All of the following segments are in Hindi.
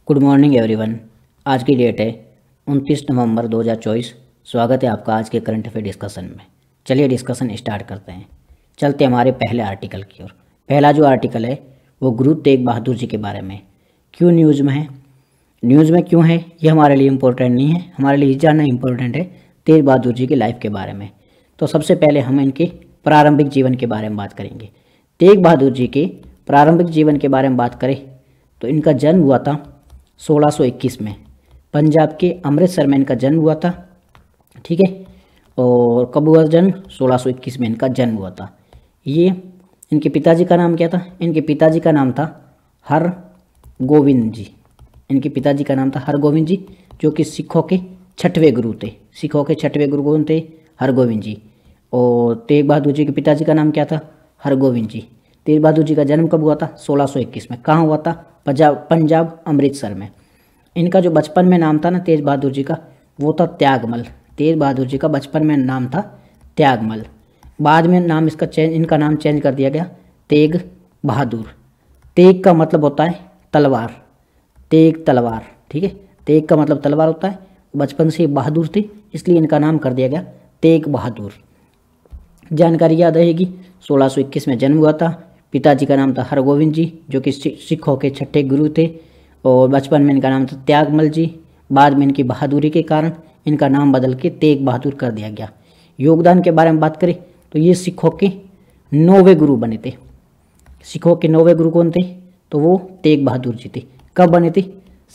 Good morning everyone. आज की डेट है 29 नवंबर 2024। स्वागत है आपका आज के करंट अफेयर डिस्कशन में। चलिए डिस्कशन स्टार्ट करते हैं। चलते हमारे पहले आर्टिकल की ओर। पहला जो आर्टिकल है वो गुरु तेग बहादुर जी के बारे में। क्यों न्यूज़ में है, न्यूज़ में क्यों है ये हमारे लिए इम्पोर्टेंट नहीं है, हमारे लिए जानना इम्पोर्टेंट है तेग बहादुर जी की लाइफ के बारे में। तो सबसे पहले हम इनके प्रारंभिक जीवन के बारे में बात करेंगे। तेग बहादुर जी के प्रारंभिक जीवन के बारे में बात करें तो इनका जन्म हुआ था 1621 में। पंजाब के अमृतसर में इनका जन्म हुआ था, ठीक है। और कब हुआ जन्म? 1621 में इनका जन्म हुआ था। ये इनके पिताजी का नाम क्या था? इनके पिताजी का नाम था हरगोविंद जी। इनके पिताजी का नाम था हरगोविंद जी, जो कि सिखों के छठवें गुरु थे। सिखों के छठवें गुरु कौन थे? हरगोविंद जी। और तेग बहादुर जी के पिताजी का नाम क्या था? हरगोविंद जी। तेग बहादुर जी का जन्म कब हुआ था? 1621 में। कहाँ हुआ था? पंजाब अमृतसर में। इनका जो बचपन में नाम था ना तेज बहादुर जी का, वो था त्यागमल। तेज बहादुर जी का बचपन में नाम था त्यागमल। बाद में नाम इनका नाम चेंज कर दिया गया तेग बहादुर। तेग का मतलब होता है तलवार, तेग तलवार, ठीक है। तेग का मतलब तलवार होता है। बचपन से बहादुर थे इसलिए इनका नाम कर दिया गया तेग बहादुर। जानकारी याद रहेगी, 1621 में जन्म हुआ था। पिताजी का नाम था हरगोविंद जी, जो कि सिखों के छठे गुरु थे। और बचपन में इनका नाम था त्यागमल जी। बाद में इनकी बहादुरी के कारण इनका नाम बदल के तेग बहादुर कर दिया गया। योगदान के बारे में बात करें तो ये सिखों के 9वें गुरु बने थे। सिखों के 9वें गुरु कौन थे? तो वो तेग बहादुर जी थे। कब बने थे?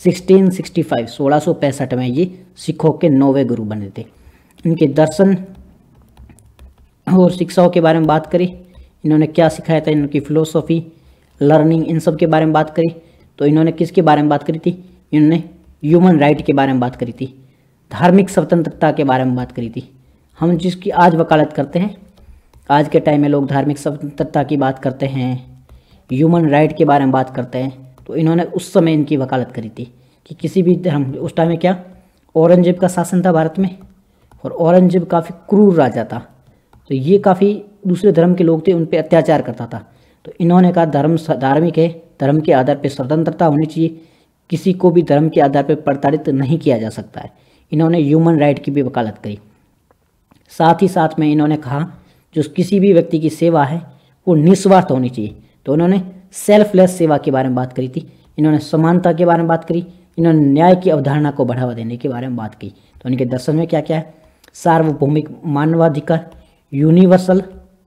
1665 में ये सिखों के 9वें गुरु बने थे। इनके दर्शन और शिक्षाओं के बारे में बात करें, इन्होंने क्या सिखाया था, इनकी फिलोसॉफी, लर्निंग, इन सब के बारे में बात करें तो इन्होंने किसके बारे में बात करी थी? इन्होंने ह्यूमन राइट के बारे में बात करी थी, धार्मिक स्वतंत्रता के बारे में बात करी थी। हम जिसकी आज वकालत करते हैं, आज के टाइम में लोग धार्मिक स्वतंत्रता की बात करते हैं, ह्यूमन राइट के बारे में बात करते हैं, तो इन्होंने उस समय इनकी वकालत करी थी कि किसी भी धर्म, उस टाइम में क्या औरंगजेब का शासन था भारत में, और औरंगजेब काफ़ी क्रूर राजा था। तो ये काफ़ी दूसरे धर्म के लोग थे, उन पर अत्याचार करता था। तो इन्होंने कहा धर्म धार्मिक है, धर्म के आधार पर स्वतंत्रता होनी चाहिए, किसी को भी धर्म के आधार पर प्रताड़ित नहीं किया जा सकता है। इन्होंने ह्यूमन राइट की भी वकालत करी। साथ ही साथ में इन्होंने कहा जो किसी भी व्यक्ति की सेवा है वो निस्वार्थ होनी चाहिए। तो इन्होंने सेल्फलेस सेवा के बारे में बात करी थी। इन्होंने समानता के बारे में बात करी। इन्होंने न्याय की अवधारणा को बढ़ावा देने के बारे में बात की। तो इनके दर्शन में क्या क्या है? सार्वभौमिक मानवाधिकार, यूनिवर्सल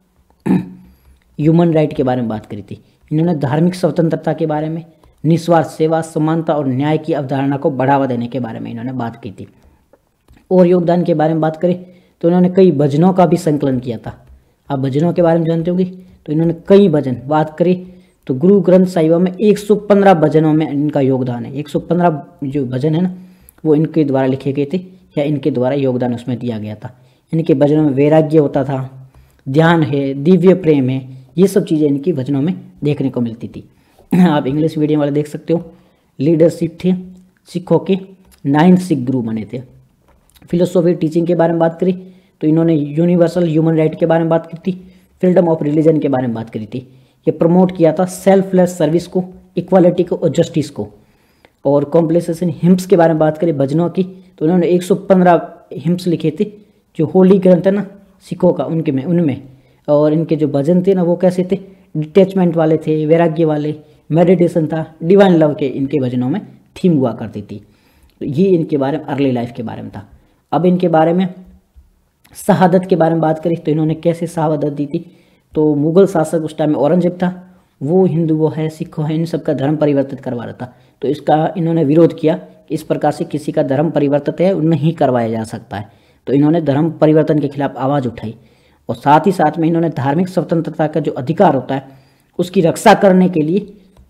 ह्यूमन राइट के बारे में बात करी थी। इन्होंने धार्मिक स्वतंत्रता के बारे में, निस्वार्थ सेवा, समानता और न्याय की अवधारणा को बढ़ावा देने के बारे में इन्होंने बात की थी। और योगदान के बारे में बात करें तो इन्होंने कई भजनों का भी संकलन किया था। आप भजनों के बारे में जानते होंगे, तो इन्होंने कई भजन, बात करें तो गुरु ग्रंथ साहिब में 115 भजनों में इनका योगदान है। 115 जो भजन है ना, वो इनके द्वारा लिखे गए थे या इनके द्वारा योगदान उसमें दिया गया था। इनके भजनों में वैराग्य होता था, ध्यान है, दिव्य प्रेम है, ये सब चीज़ें इनकी भजनों में देखने को मिलती थी। आप इंग्लिश मीडियम वाले देख सकते हो। लीडरशिप थे, सिखों के 9 सिख गुरु बने थे। फिलोसॉफी टीचिंग के बारे में बात करी तो इन्होंने यूनिवर्सल ह्यूमन राइट के बारे में बात करी थी, फ्रीडम ऑफ रिलीजन के बारे में बात करी थी। ये प्रमोट किया था सेल्फलेस सर्विस को, इक्वालिटी को और जस्टिस को। और कॉम्प्लेसेशन हिम्स के बारे में बात करें भजनों की, तो उन्होंने 115 हिम्स लिखे थे जो होली ग्रंथ है ना सिखों का, उनमें। और इनके जो भजन थे ना वो कैसे थे? डिटैचमेंट वाले थे, वैराग्य वाले, मेडिटेशन था, डिवाइन लव के इनके भजनों में थीम हुआ करती थी। तो ये इनके बारे में अर्ली लाइफ के बारे में था। अब इनके बारे में शहादत के बारे में बात करें तो इन्होंने कैसे शहादत दी थी? तो मुगल शासक उस टाइम में औरंगजेब था, वो हिंदुओं है, सिखों है, इन सब का धर्म परिवर्तित करवा रहा था। तो इसका इन्होंने विरोध किया कि इस प्रकार से किसी का धर्म परिवर्तित है नहीं करवाया जा सकता है। तो इन्होंने धर्म परिवर्तन के खिलाफ आवाज़ उठाई। और साथ ही साथ में इन्होंने धार्मिक स्वतंत्रता का जो अधिकार होता है उसकी रक्षा करने के लिए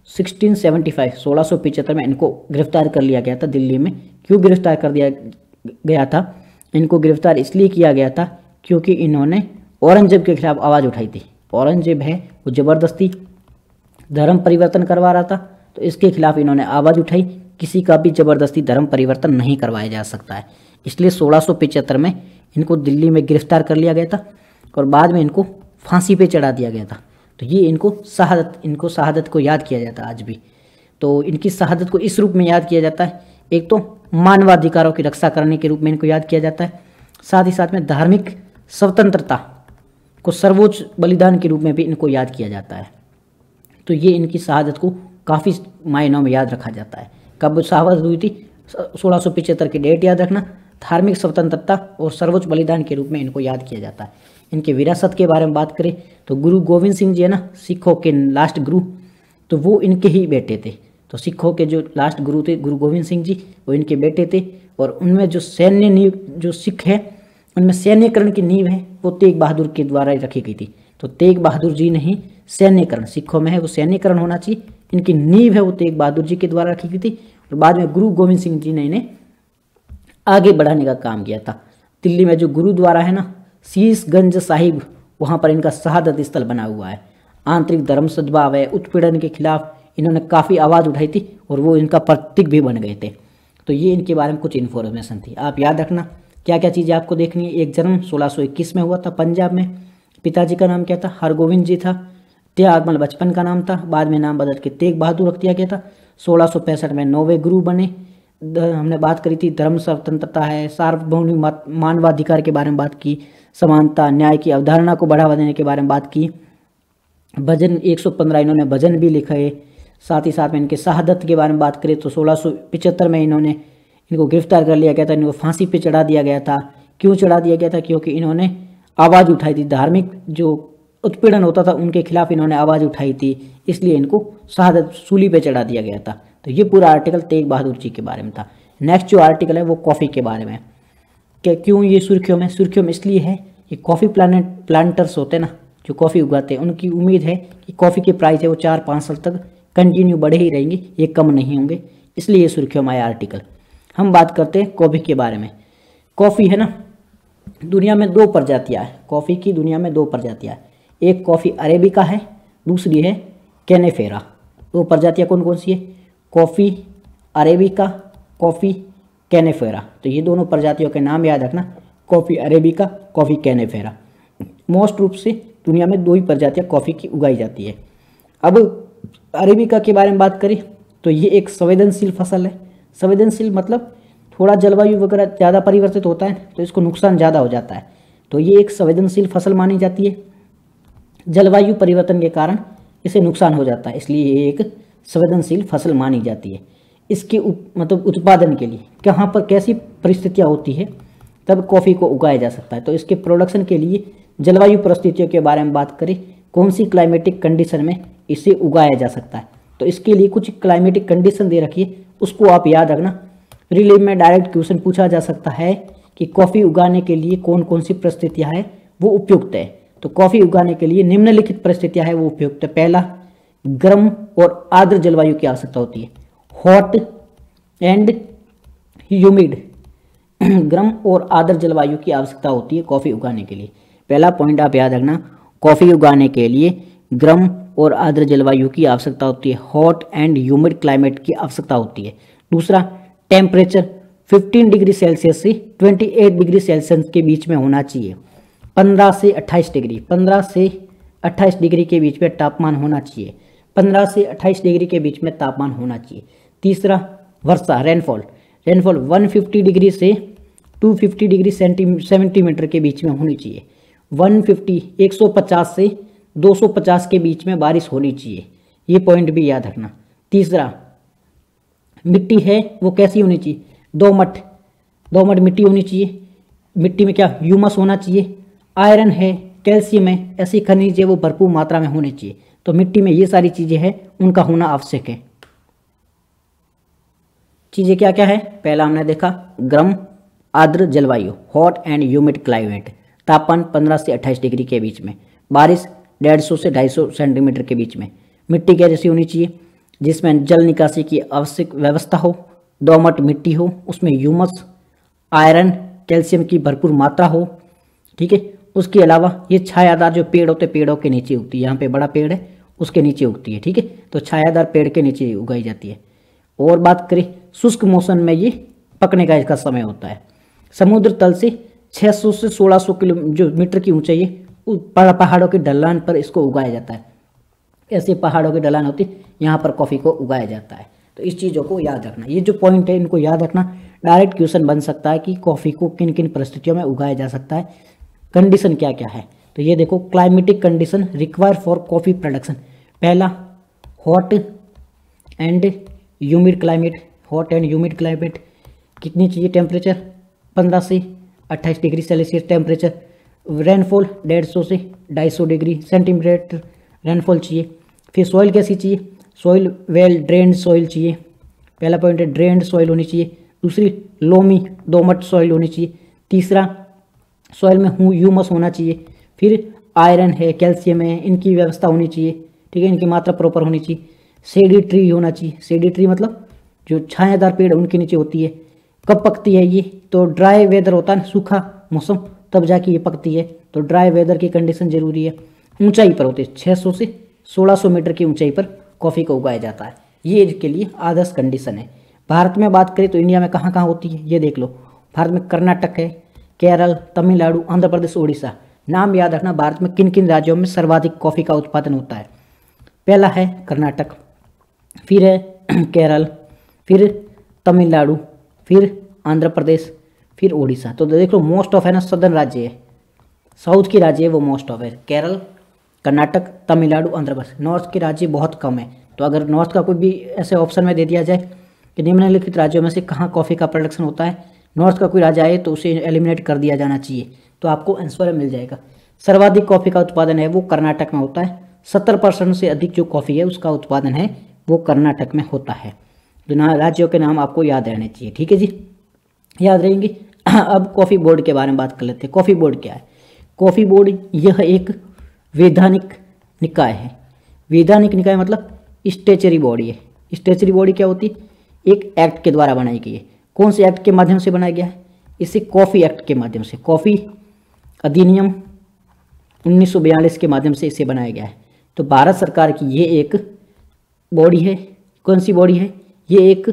1675 में इनको गिरफ्तार कर लिया गया था दिल्ली में। क्यों गिरफ्तार कर दिया गया था? इनको गिरफ्तार इसलिए किया गया था क्योंकि इन्होंने औरंगजेब के खिलाफ आवाज़ उठाई थी। औरंगजेब है वो ज़बरदस्ती धर्म परिवर्तन करवा रहा था, तो इसके खिलाफ इन्होंने आवाज़ उठाई, किसी का भी ज़बरदस्ती धर्म परिवर्तन नहीं करवाया जा सकता है। इसलिए 1675 में इनको दिल्ली में गिरफ्तार कर लिया गया था और बाद में इनको फांसी पे चढ़ा दिया गया था। तो ये इनको शहादत को याद किया जाता है आज भी। तो इनकी शहादत को इस रूप में याद किया जाता है, एक तो मानवाधिकारों की रक्षा करने के रूप में इनको याद किया जाता है, साथ ही साथ में धार्मिक स्वतंत्रता को सर्वोच्च बलिदान के रूप में भी इनको याद किया जाता है। तो ये इनकी शहादत को काफ़ी मायनों में याद रखा जाता है। कब शहादत हुई थी? 1675 की डेट याद रखना। धार्मिक स्वतंत्रता और सर्वोच्च बलिदान के रूप में इनको याद किया जाता है। इनके विरासत के बारे में बात करें तो गुरु गोविंद सिंह जी है ना, सिखों के लास्ट गुरु, तो वो इनके ही बेटे थे। तो सिखों के जो लास्ट गुरु थे गुरु गोविंद सिंह जी, वो इनके बेटे थे। और उनमें जो सैन्य नींव, जो सिख है उनमें सैन्यकरण की नींव है वो तेग बहादुर के द्वारा रखी गई थी। तो तेग बहादुर जी ने ही सैन्यकरण, सिखों में है वो सैन्यकरण होना चाहिए, इनकी नींव है वो तेग बहादुर जी के द्वारा रखी गई थी। और बाद में गुरु गोविंद सिंह जी ने इन्हें आगे बढ़ाने का काम किया था। दिल्ली में जो गुरुद्वारा है ना, शीशगंज साहिब, वहाँ पर इनका शहादत स्थल बना हुआ है। आंतरिक धर्म सद्भाव है, उत्पीड़न के खिलाफ इन्होंने काफ़ी आवाज़ उठाई थी और वो इनका प्रतीक भी बन गए थे। तो ये इनके बारे में कुछ इन्फॉर्मेशन थी। आप याद रखना क्या क्या चीज़ें आपको देखनी है। एक जन्म 1621 में हुआ था पंजाब में। पिताजी का नाम क्या था? हरगोविंद जी था। त्यागमल बचपन का नाम था, बाद में नाम बदल के तेग बहादुर रख दिया गया था। 1665 में 9वें गुरु बने। हमने बात करी थी धर्म स्वतंत्रता है, सार्वभौमिक मानवाधिकार के बारे में बात की, समानता न्याय की अवधारणा को बढ़ावा देने के बारे में बात की। भजन 115 इन्होंने भजन भी लिखा है। साथ ही साथ में इनके शहादत के बारे में बात करें तो 1675 में इनको गिरफ्तार कर लिया गया था, इनको फांसी पे चढ़ा दिया गया था। क्यों चढ़ा दिया गया था? क्योंकि इन्होंने आवाज़ उठाई थी, धार्मिक जो उत्पीड़न होता था उनके खिलाफ इन्होंने आवाज़ उठाई थी, इसलिए इनको शहादत सूली पे चढ़ा दिया गया था। तो ये पूरा आर्टिकल तेग बहादुर जी के बारे में था। नेक्स्ट जो आर्टिकल है वो कॉफ़ी के बारे में। क्या क्यों ये सुर्खियों में? सुर्खियों में इसलिए है कि कॉफ़ी प्लांटर्स होते हैं ना, जो कॉफ़ी उगाते हैं, उनकी उम्मीद है कि कॉफ़ी के प्राइस है वो 4-5 साल तक कंटिन्यू बढ़े ही रहेंगे, ये कम नहीं होंगे, इसलिए ये सुर्खियों में आया आर्टिकल। हम बात करते हैं कॉफ़ी के बारे में। कॉफ़ी है ना, दुनिया में 2 प्रजातियाँ हैं कॉफ़ी की, दुनिया में 2 प्रजातियाँ हैं। एक कॉफ़ी अरेबिका है, दूसरी है कैनेफेरा। 2 प्रजातियाँ कौन कौन सी है? Coffee arabica, coffee canephora. तो ये दोनों प्रजातियों के नाम याद रखना, coffee arabica, coffee canephora. Most रूप से दुनिया में 2 ही प्रजातियाँ कॉफ़ी की उगाई जाती है। अब अरेबिका के बारे में बात करें तो ये एक संवेदनशील फसल है। संवेदनशील मतलब थोड़ा जलवायु वगैरह ज़्यादा परिवर्तित होता है तो इसको नुकसान ज़्यादा हो जाता है, तो ये एक संवेदनशील फसल मानी जाती है। जलवायु परिवर्तन के कारण इसे नुकसान हो जाता है, इसलिए ये एक संवेदनशील फसल मानी जाती है। इसके मतलब उत्पादन के लिए कहाँ पर कैसी परिस्थितियाँ होती है तब कॉफ़ी को उगाया जा सकता है। तो इसके प्रोडक्शन के लिए जलवायु परिस्थितियों के बारे में बात करें, कौन सी क्लाइमेटिक कंडीशन में इसे उगाया जा सकता है, तो इसके लिए कुछ क्लाइमेटिक कंडीशन दे रखी है, उसको आप याद रखना। रिले में डायरेक्ट क्वेश्चन पूछा जा सकता है कि कॉफ़ी उगाने के लिए कौन कौन सी परिस्थितियाँ हैं वो उपयुक्त है। तो कॉफ़ी उगाने के लिए निम्नलिखित परिस्थितियाँ हैं वो उपयुक्त है। पहला, गर्म और आर्द्र जलवायु की आवश्यकता होती है, हॉट एंड ह्यूमिड। गर्म और आर्द्र जलवायु की आवश्यकता होती है कॉफ़ी उगाने के लिए। पहला पॉइंट आप याद रखना, कॉफ़ी उगाने के लिए गर्म और आर्द्र जलवायु की आवश्यकता होती है, हॉट एंड ह्यूमिड क्लाइमेट की आवश्यकता होती है। दूसरा, टेम्परेचर 15 डिग्री सेल्सियस से 28 डिग्री सेल्सियस के बीच में होना चाहिए। 15 से 28 डिग्री के बीच में तापमान होना चाहिए। 15 से 28 डिग्री के बीच में तापमान होना चाहिए। तीसरा, वर्षा रेनफॉल 150 डिग्री से 250 डिग्री सेंटीमीटर के बीच में होनी चाहिए। 150 से 250 के बीच में बारिश होनी चाहिए, ये पॉइंट भी याद रखना। तीसरा, मिट्टी है वो कैसी होनी चाहिए? दोमट मिट्टी होनी चाहिए। मिट्टी में क्या? ह्यूमस होना चाहिए। आयरन है, कैल्शियम है, ऐसी खनिज है वो भरपूर मात्रा में होनी चाहिए। तो मिट्टी में ये सारी चीज़ें हैं, उनका होना आवश्यक है। चीज़ें क्या क्या है? पहला हमने देखा गर्म आर्द्र जलवायु, हॉट एंड ह्यूमिड क्लाइमेट, तापमान 15 से 28 डिग्री के बीच में, बारिश 150 से 250 सेंटीमीटर के बीच में। मिट्टी क्या जैसी होनी चाहिए? जिसमें जल निकासी की आवश्यक व्यवस्था हो, दोमट मिट्टी हो, उसमें ह्यूमस, आयरन, कैल्शियम की भरपूर मात्रा हो, ठीक है। उसके अलावा ये छायादार जो पेड़ होते हैं, पेड़ों के नीचे उगती है। यहाँ पे बड़ा पेड़ है उसके नीचे उगती है, ठीक है। तो छायादार पेड़ के नीचे उगाई जाती है। और बात करें शुष्क मौसम में ये पकने का इसका समय होता है। समुद्र तल से 600 से 1600 किलोमीटर की ऊंचाई है, पहाड़ों के ढलान पर इसको उगाया जाता है। ऐसे पहाड़ों की ढलान होती है, यहाँ पर कॉफ़ी को उगाया जाता है। तो इस चीज़ों को याद रखना, ये जो पॉइंट है इनको याद रखना। डायरेक्ट क्वेश्चन बन सकता है कि कॉफ़ी को किन किन परिस्थितियों में उगाया जा सकता है, कंडीशन क्या क्या है। तो ये देखो, climatic condition require for coffee production. पहला, hot and humid climate. Hot and humid climate कितनी चाहिए टेम्परेचर, 15 से 28 डिग्री सेल्सियस टेम्परेचर। रेनफॉल 150 से 250 डिग्री सेंटीग्रेड रेनफॉल चाहिए। फिर सॉइल कैसी चाहिए, सॉइल वेल ड्रेन्ड सॉइल चाहिए। पहला पॉइंट है ड्रेन्ड सॉइल होनी चाहिए। दूसरी, लोमी दोमट सॉइल होनी चाहिए। तीसरा, सॉइल में ह्यूमस होना चाहिए। फिर आयरन है, कैल्शियम है, इनकी व्यवस्था होनी चाहिए, ठीक है, इनकी मात्रा प्रॉपर होनी चाहिए। शेडी ट्री होना चाहिए। शेडी ट्री मतलब जो छायादार पेड़ उनके नीचे होती है। कब पकती है ये, तो ड्राई वेदर होता है, सूखा मौसम, तब जाके ये पकती है। तो ड्राई वेदर की कंडीशन जरूरी है। ऊंचाई पर होती है, 600 से 1600 मीटर की ऊंचाई पर कॉफ़ी को उगाया जाता है। ये इसके लिए आदर्श कंडीशन है। भारत में बात करें तो इंडिया में कहाँ कहाँ होती है ये देख लो। भारत में कर्नाटक है, केरल, तमिलनाडु, आंध्र प्रदेश, उड़ीसा। नाम याद रखना, भारत में किन किन राज्यों में सर्वाधिक कॉफ़ी का उत्पादन होता है। पहला है कर्नाटक, फिर है केरल, फिर तमिलनाडु, फिर आंध्र प्रदेश, फिर उड़ीसा। तो देख लो, मोस्ट ऑफ है ना सदर्न राज्य है, साउथ की राज्य है वो मोस्ट ऑफ है, केरल, कर्नाटक, तमिलनाडु, आंध्र प्रदेश। नॉर्थ के राज्य बहुत कम है। तो अगर नॉर्थ का कोई भी ऐसे ऑप्शन में दे दिया जाए कि निम्नलिखित राज्यों में से कहाँ कॉफ़ी का प्रोडक्शन होता है, नॉर्थ का कोई राज्य आए तो उसे एलिमिनेट कर दिया जाना चाहिए, तो आपको आंसर मिल जाएगा। सर्वाधिक कॉफ़ी का उत्पादन है वो कर्नाटक में होता है। 70% से अधिक जो कॉफ़ी है उसका उत्पादन है वो कर्नाटक में होता है। तो राज्यों के नाम आपको याद रहने चाहिए, ठीक है जी, याद रहेंगे। अब कॉफ़ी बोर्ड के बारे में बात कर लेते हैं। कॉफ़ी बोर्ड क्या है। कॉफ़ी बोर्ड यह एक वैधानिक निकाय है। वैधानिक निकाय मतलब स्टेचरी बॉडी है। स्टेचरी बॉडी क्या होती है, एक एक्ट के द्वारा बनाई गई है। कौन से एक्ट के माध्यम से बनाया गया है, इसे कॉफ़ी एक्ट के माध्यम से, कॉफ़ी अधिनियम 1942 के माध्यम से इसे बनाया गया है। तो भारत सरकार की ये एक बॉडी है। कौन सी बॉडी है, ये एक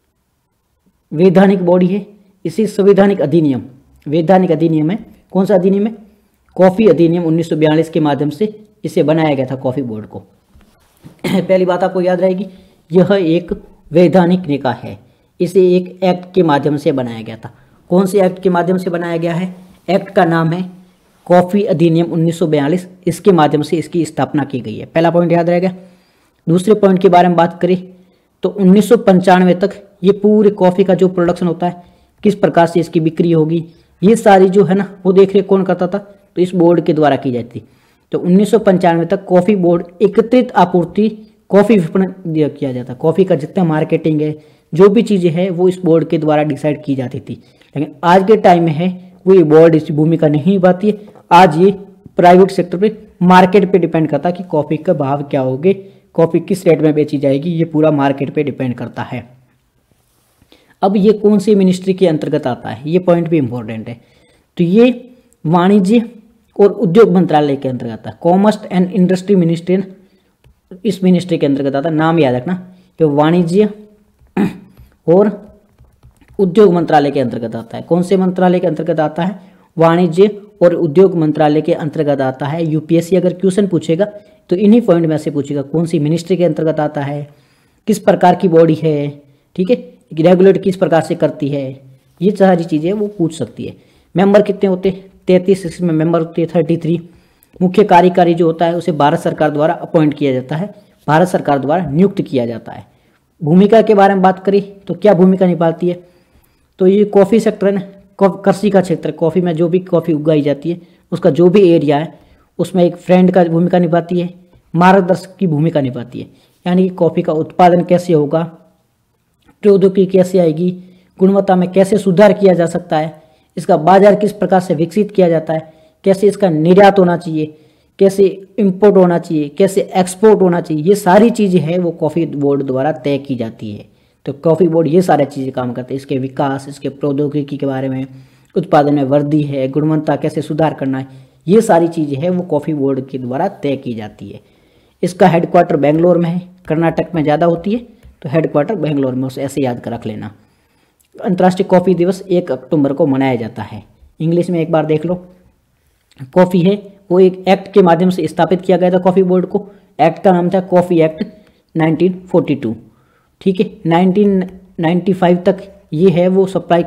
वैधानिक बॉडी है। इसी संवैधानिक अधिनियम, वैधानिक अधिनियम है, कौन सा अधिनियम है, कॉफ़ी अधिनियम 1942 के माध्यम से इसे बनाया गया था कॉफ़ी बोर्ड को। पहली बात आपको याद रहेगी, यह एक वैधानिक निकाय है। इसे एक एक्ट के माध्यम से बनाया गया था। कौन से एक्ट के माध्यम से बनाया गया है, एक्ट का नाम है कॉफ़ी अधिनियम 1942। इसके माध्यम से इसकी स्थापना की गई है। पहला पॉइंट याद रहेगा। दूसरे पॉइंट के बारे में बात करें तो 1995 तक ये पूरे कॉफ़ी का जो प्रोडक्शन होता है, किस प्रकार से इसकी बिक्री होगी, ये सारी जो है ना वो देख रेख कौन करता था, तो इस बोर्ड के द्वारा की जाती। तो 1995 तक कॉफ़ी बोर्ड एकत्रित आपूर्ति कॉफ़ी विपणन किया जाता। कॉफ़ी का जितना मार्केटिंग है, जो भी चीज़ें हैं वो इस बोर्ड के द्वारा डिसाइड की जाती थी। लेकिन आज के टाइम में है वो ये बोर्ड इस भूमिका नहीं निभाती है। आज ये प्राइवेट सेक्टर पे, मार्केट पे डिपेंड करता है कि कॉफ़ी का भाव क्या होगे, कॉफ़ी किस रेट में बेची जाएगी, ये पूरा मार्केट पे डिपेंड करता है। अब ये कौन सी मिनिस्ट्री के अंतर्गत आता है, ये पॉइंट भी इम्पोर्टेंट है। तो ये वाणिज्य और उद्योग मंत्रालय के अंतर्गत आता है। कॉमर्स एंड इंडस्ट्री मिनिस्ट्री इस मिनिस्ट्री के अंतर्गत आता है। नाम याद रखना कि वाणिज्य और उद्योग मंत्रालय के अंतर्गत आता है। कौन से मंत्रालय के अंतर्गत आता है, वाणिज्य और उद्योग मंत्रालय के अंतर्गत आता है। यूपीएससी अगर क्वेश्चन पूछेगा तो इन्हीं पॉइंट में से पूछेगा, कौन सी मिनिस्ट्री के अंतर्गत आता है, किस प्रकार की बॉडी है, ठीक है, रेगुलेट किस प्रकार से करती है, ये सारी चीज़ें वो पूछ सकती है। मेंबर कितने होते हैं, 33। इसमें मेंबर होते हैं 33। मुख्य कार्यकारी जो होता है उसे भारत सरकार द्वारा अपॉइंट किया जाता है, भारत सरकार द्वारा नियुक्त किया जाता है। भूमिका के बारे में बात करें तो क्या भूमिका निभाती है, तो ये कॉफ़ी सेक्टर है ना, कृषि का क्षेत्र, कॉफ़ी में जो भी कॉफ़ी उगाई जाती है उसका जो भी एरिया है उसमें एक फ्रेंड का भूमिका निभाती है, मार्गदर्शक की भूमिका निभाती है। यानी कि कॉफ़ी का उत्पादन कैसे होगा, प्रौद्योगिकी कैसे आएगी, गुणवत्ता में कैसे सुधार किया जा सकता है, इसका बाजार किस प्रकार से विकसित किया जाता है, कैसे इसका निर्यात होना चाहिए, कैसे इंपोर्ट होना चाहिए, कैसे एक्सपोर्ट होना चाहिए, ये सारी चीज़ें हैं वो कॉफ़ी बोर्ड द्वारा तय की जाती है। तो कॉफ़ी बोर्ड ये सारी चीज़ें काम करते हैं, इसके विकास, इसके प्रौद्योगिकी के बारे में, उत्पादन में वृद्धि है, गुणवत्ता कैसे सुधार करना है, ये सारी चीज़ें हैं वो कॉफ़ी बोर्ड के द्वारा तय की जाती है। इसका हेडक्वार्टर बेंगलोर में है, कर्नाटक में ज़्यादा होती है तो हेडक्वार्टर बेंगलोर में, उसे ऐसे याद कर रख लेना। अंतर्राष्ट्रीय कॉफ़ी दिवस 1 अक्टूबर को मनाया जाता है। इंग्लिश में एक बार देख लो, कॉफ़ी है वो एक एक्ट के माध्यम से स्थापित किया गया था कॉफ़ी बोर्ड को। एक्ट का नाम था कॉफ़ी एक्ट 1942, ठीक है। 1995 तक ये है वो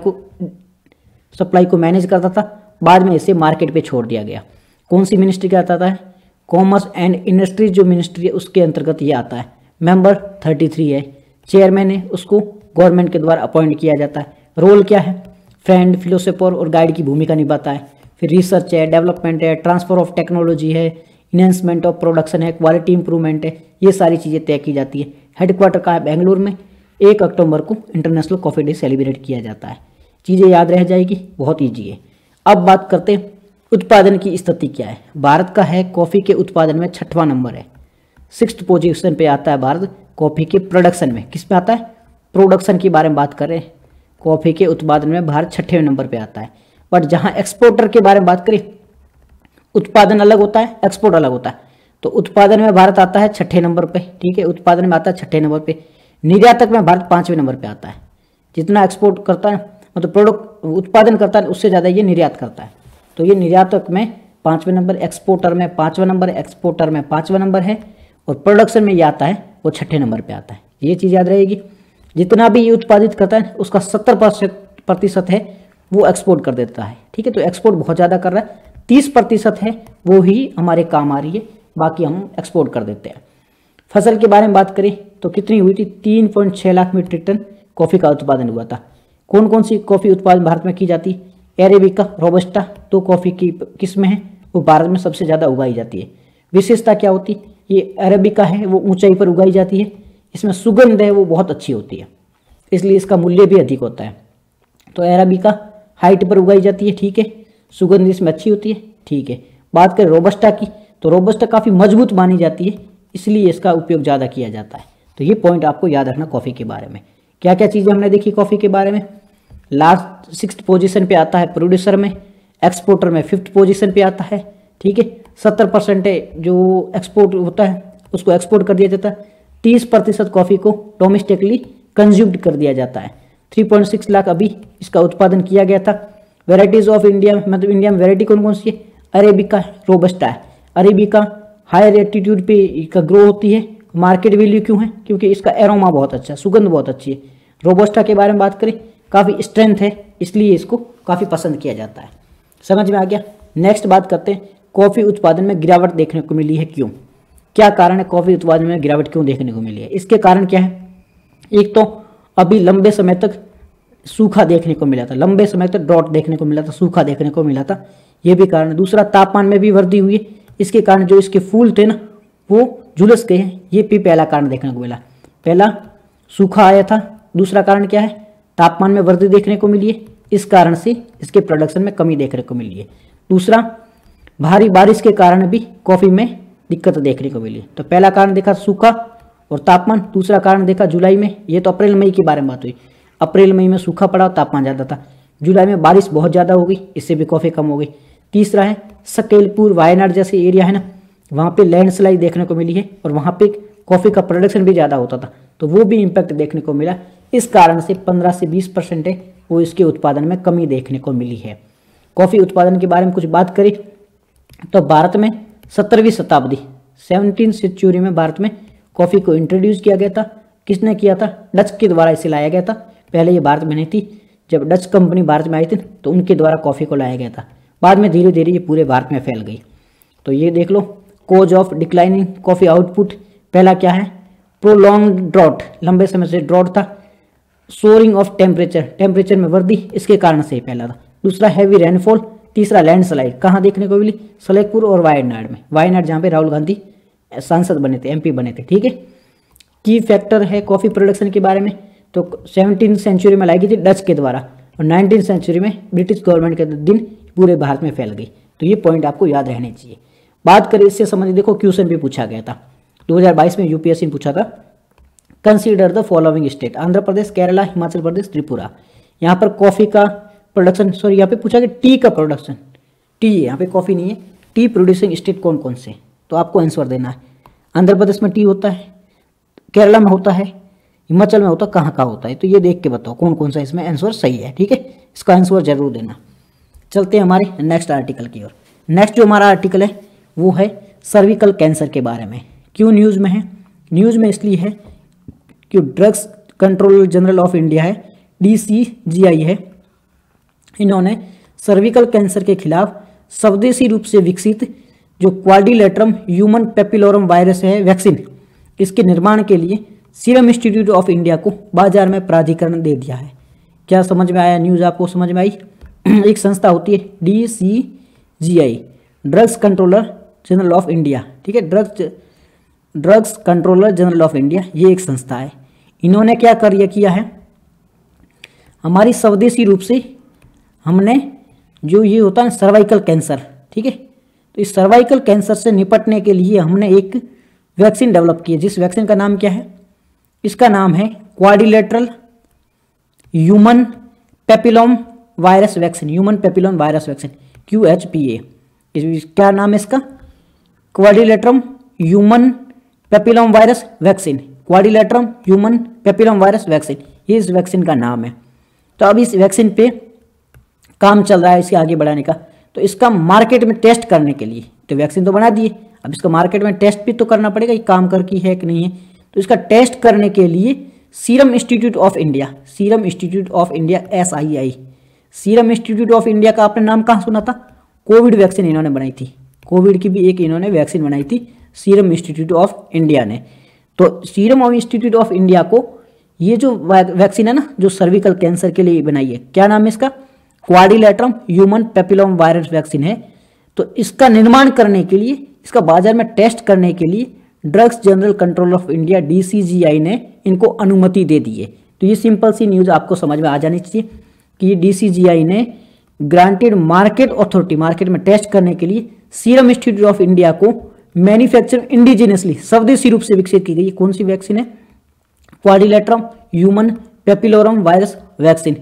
सप्लाई को मैनेज करता था, बाद में इसे मार्केट पे छोड़ दिया गया। कौन सी मिनिस्ट्री का आता है? कॉमर्स एंड इंडस्ट्रीज जो मिनिस्ट्री है उसके अंतर्गत ये आता है। मेंबर 33 है, चेयरमैन है, उसको गवर्नमेंट के द्वारा अपॉइंट किया जाता है। रोल क्या है? फ्रेंड, फिलोसोफर और गाइड की भूमिका निभाता है। फिर रिसर्च है, डेवलपमेंट है, ट्रांसफर ऑफ टेक्नोलॉजी है, इन्हेंसमेंट ऑफ प्रोडक्शन है, क्वालिटी इंप्रूवमेंट है, ये सारी चीज़ें तय की जाती है। हेडक्वार्टर का है बेंगलुरु में। 1 अक्टूबर को इंटरनेशनल कॉफ़ी डे सेलिब्रेट किया जाता है। चीज़ें याद रह जाएगी, बहुत ईजी है। अब बात करते हैं उत्पादन की स्थिति क्या है। भारत का है कॉफ़ी के उत्पादन में 6वां नंबर है, 6th पोजीशन पे आता है भारत कॉफ़ी के प्रोडक्शन में। किस पे आता है? प्रोडक्शन के बारे में बात करें, कॉफ़ी के उत्पादन में भारत 6वें नंबर पे आता है। बट जहाँ एक्सपोर्टर के बारे में बात करें, उत्पादन अलग होता है, एक्सपोर्ट अलग होता है। तो उत्पादन में भारत आता है 6ठे नंबर पे, ठीक है, उत्पादन में आता है 6ठे नंबर पे। निर्यातक में भारत 5वें नंबर पे आता है। जितना एक्सपोर्ट करता है, मतलब प्रोडक्ट उत्पादन करता है, उससे ज़्यादा ये निर्यात करता है। तो ये निर्यातक में 5वें नंबर, एक्सपोर्टर में 5वां नंबर, एक्सपोर्टर में 5वां नंबर है, और प्रोडक्शन में ये आता है वो 6ठे नंबर पे आता है। ये चीज़ याद रहेगी। जितना भी ये उत्पादित करता है उसका 70% है वो एक्सपोर्ट कर देता है, ठीक है। तो एक्सपोर्ट बहुत ज़्यादा कर रहा है, 30% है वो ही हमारे काम आ रही है, बाकी हम एक्सपोर्ट कर देते हैं। फसल के बारे में बात करें तो कितनी हुई थी? 3.6 लाख मीट्रिक टन कॉफ़ी का उत्पादन हुआ था। कौन कौन सी कॉफ़ी उत्पादन भारत में की जाती है? अरेबिका, रोबस्टा, तो कॉफ़ी की किस्में हैं वो भारत में सबसे ज़्यादा उगाई जाती है। विशेषता क्या होती है? ये अरेबिका है वो ऊंचाई पर उगाई जाती है, इसमें सुगंध है वो बहुत अच्छी होती है, इसलिए इसका मूल्य भी अधिक होता है। तो अरेबिका हाइट पर उगाई जाती है, ठीक है, सुगंध इसमें अच्छी होती है, ठीक है। बात करें रोबस्टा की, तो रोबस्टा काफ़ी मजबूत मानी जाती है, इसलिए इसका उपयोग ज़्यादा किया जाता है। तो ये पॉइंट आपको याद रखना कॉफ़ी के बारे में। क्या क्या चीज़ें हमने देखी कॉफ़ी के बारे में? लास्ट 6th पोजीशन पे आता है प्रोड्यूसर में, एक्सपोर्टर में 5th पोजीशन पे आता है, ठीक है। 70% जो एक्सपोर्ट होता है उसको एक्सपोर्ट कर दिया जाता है। 30% कॉफ़ी को डोमेस्टिकली कंज्यूम्ड कर दिया जाता है। 3.6 लाख अभी इसका उत्पादन किया गया था। वेराइटीज़ ऑफ इंडिया, मतलब इंडिया में वेराइटी कौन कौन सी है? अरेबिका, रोबस्टा है। अरेबिका हायर एल्टीट्यूड पे का ग्रो होती है। मार्केट वैल्यू क्यों है? क्योंकि इसका एरोमा बहुत अच्छा है, सुगंध बहुत अच्छी है। रोबस्टा के बारे में बात करें, काफ़ी स्ट्रेंथ है, इसलिए इसको काफ़ी पसंद किया जाता है। समझ में आ गया? नेक्स्ट बात करते हैं, कॉफ़ी उत्पादन में गिरावट देखने को मिली है, क्यों? क्या कारण है कॉफ़ी उत्पादन में गिरावट क्यों देखने को मिली है? इसके कारण क्या है? एक तो अभी लंबे समय तक सूखा देखने को मिला था, लंबे समय तक ड्रॉट देखने को मिला था, सूखा देखने को मिला था, ये भी कारण है। दूसरा, तापमान में भी वृद्धि हुई है, इसके कारण जो इसके फूल थे ना वो झुलस गए हैं, ये भी पहला कारण देखने को मिला। पहला सूखा आया था, दूसरा कारण क्या है? तापमान में वृद्धि देखने को मिली है, इस कारण से इसके प्रोडक्शन में कमी देखने को मिली है। दूसरा, भारी बारिश के कारण भी कॉफ़ी में दिक्कत देखने को मिली है। तो पहला कारण देखा सूखा और तापमान, दूसरा कारण देखा जुलाई में, ये तो अप्रैल मई के बारे में बात हुई। अप्रैल मई में सूखा पड़ा और तापमान ज़्यादा था, जुलाई में बारिश बहुत ज़्यादा हो गई, इससे भी कॉफ़ी कम हो गई। तीसरा है सकेलपुर, वायनाड जैसे एरिया है ना, वहाँ पे लैंडस्लाइड देखने को मिली है और वहाँ पे कॉफ़ी का प्रोडक्शन भी ज़्यादा होता था, तो वो भी इम्पैक्ट देखने को मिला। इस कारण से 15 से 20% है वो इसके उत्पादन में कमी देखने को मिली है। कॉफ़ी उत्पादन के बारे में कुछ बात करें तो भारत में 17वीं शताब्दी 17th सेंचुरी में भारत में कॉफ़ी को इंट्रोड्यूस किया गया था। किसने किया था? डच के द्वारा इसे लाया गया था। पहले ये भारत में नहीं थी, जब डच कंपनी भारत में आई थी तो उनके द्वारा कॉफ़ी को लाया गया था। बाद में धीरे धीरे ये पूरे भारत में फैल गई। तो ये देख लो, cause of declining coffee output, पहला क्या है? प्रोलॉन्ग ड्रॉट, लंबे समय से ड्रॉट था। सोरिंग ऑफ टेम्परेचर, टेम्परेचर में वृद्धि, इसके कारण से पहला था। दूसरा हैवी रेनफॉल, तीसरा लैंडस्लाइड, कहाँ देखने को मिली? सलेकपुर और वायनाड में, वायनाड जहाँ पे राहुल गांधी सांसद बने थे, MP बने थे, ठीक है। की फैक्टर है कॉफ़ी प्रोडक्शन के बारे में, तो 17th सेंचुरी में लाई गई थी डच के द्वारा और 19th सेंचुरी में ब्रिटिश गवर्नमेंट के दिन पूरे भारत में फैल गई। तो ये पॉइंट आपको याद रहने चाहिए। बात करें इससे संबंधित, देखो क्वेश्चन भी पूछा गया था 2022 में, UPSC ने पूछा था, consider the following state, Andhra Pradesh, Kerala, Himachal Pradesh, Tripura. यहाँ पर कॉफ़ी का प्रोडक्शन, सॉरी यहाँ पे पूछा कि टी का प्रोडक्शन, टी है यहाँ पे, कॉफ़ी नहीं है, टी प्रोड्यूसिंग स्टेट कौन कौन से? तो आपको आंसर देना है। आंध्र प्रदेश में टी होता है, केरला में होता है, हिमाचल में होता है, कहाँ कहाँ होता है? तो ये देख के बताओ कौन कौन सा इसमें आंसर सही है, ठीक है। इसका आंसर जरूर देना। चलते हैं हमारे नेक्स्ट आर्टिकल की ओर। नेक्स्ट जो हमारा आर्टिकल है वो है सर्विकल कैंसर के बारे में। क्यों न्यूज़ में है? न्यूज़ में इसलिए है कि Drugs Controller General of India है, DCGI है, इन्होंने सर्विकल कैंसर के खिलाफ स्वदेशी रूप से विकसित जो क्वाड्रिलेटरम ह्यूमन पेपिलोरम वायरस है वैक्सीन, इसके निर्माण के लिए सीरम इंस्टीट्यूट ऑफ इंडिया को बाजार में प्राधिकरण दे दिया है। क्या समझ में आया? न्यूज़ आपको समझ में आई? एक संस्था होती है DCGI, Drugs Controller General of India, ठीक है, Drugs Controller General of India, ये एक संस्था है। इन्होंने क्या कार्य किया है, हमारी स्वदेशी रूप से हमने जो ये होता है सर्वाइकल कैंसर, ठीक है, तो इस सर्वाइकल कैंसर से निपटने के लिए हमने एक वैक्सीन डेवलप की है, जिस वैक्सीन का नाम क्या है? इसका नाम है quadrilateral human papilloma virus vaccine, human papilloma virus vaccine, QHPA। क्या नाम है इसका? Quadrilateral human papilloma virus vaccine, quadrilateral human papilloma virus vaccine, ये इस वैक्सीन का नाम है। तो अब इस वैक्सीन पे काम चल रहा है इसके आगे बढ़ाने का। तो इसका मार्केट में टेस्ट करने के लिए, तो वैक्सीन तो बना दिए, अब इसका मार्केट में टेस्ट भी तो करना पड़ेगा, ये काम करती है कि नहीं है। तो इसका टेस्ट करने के लिए Serum Institute of India, Serum Institute of India SII, Serum Institute of India का आपने नाम कहाँ सुना था? कोविड वैक्सीन इन्होंने बनाई थी, कोविड की भी एक इन्होंने वैक्सीन बनाई थी सीरम इंस्टीट्यूट ऑफ इंडिया ने। तो सीरम इंस्टीट्यूट ऑफ इंडिया को ये जो वैक्सीन है ना, जो सर्विकल कैंसर के लिए बनाई है, क्या नाम है इसका? Quadrilateral human papilloma virus vaccine है। तो इसका निर्माण करने के लिए, इसका बाजार में टेस्ट करने के लिए drugs general control of India DCGI ने इनको अनुमति दे दी है। तो ये सिंपल सी न्यूज़ आपको समझ में आ जानी चाहिए कि ये DCGI ने ग्रांटेड मार्केट अथॉरिटी, मार्केट में टेस्ट करने के लिए सीरम इंस्टीट्यूट ऑफ इंडिया को मैन्युफैक्चर इंडिजिनियसली, स्वदेशी रूप से विकसित की गई। कौन सी वैक्सीन है? Quadrilateral human papilloma virus vaccine,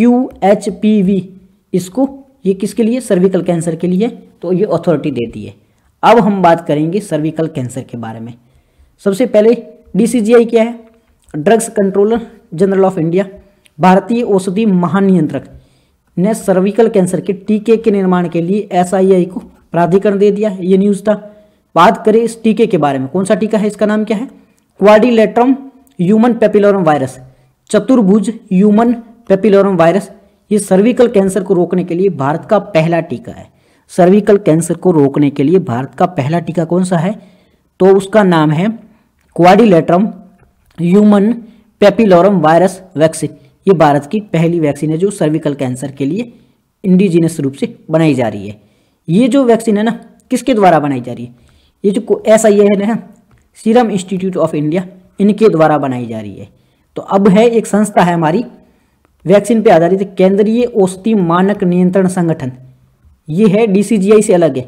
QHPV। इसको ये किसके लिए? सर्विकल कैंसर के लिए, तो ये अथॉरिटी देती है। अब हम बात करेंगे सर्विकल कैंसर के बारे में। सबसे पहले DCGI क्या है? Drugs Controller General of India, भारतीय औषधि महानियंत्रक ने सर्विकल कैंसर के टीके के निर्माण के लिए SII को प्राधिकरण दे दिया, ये न्यूज़ था। बात करें इस टीके के बारे में, कौन सा टीका है? इसका नाम क्या है? क्वाड्रिलेटरम ह्यूमन पेपिलोरम वायरस, चतुर्भुज ह्यूमन पेपिलोरम वायरस। ये सर्विकल कैंसर को रोकने के लिए भारत का पहला टीका है। सर्विकल कैंसर को रोकने के लिए भारत का पहला टीका कौन सा है? तो उसका नाम है quadrilateral human papilloma virus vaccine. ये भारत की पहली वैक्सीन है जो सर्विकल कैंसर के लिए इंडिजिनस रूप से बनाई जा रही है। ये जो वैक्सीन है ना, किसके द्वारा बनाई जा रही है? ये जो SII है, सीरम इंस्टीट्यूट ऑफ इंडिया, इनके द्वारा बनाई जा रही है। तो अब है एक संस्था है हमारी वैक्सीन पे आधारित, केंद्रीय औषधि मानक नियंत्रण संगठन। ये है DCGI से अलग है,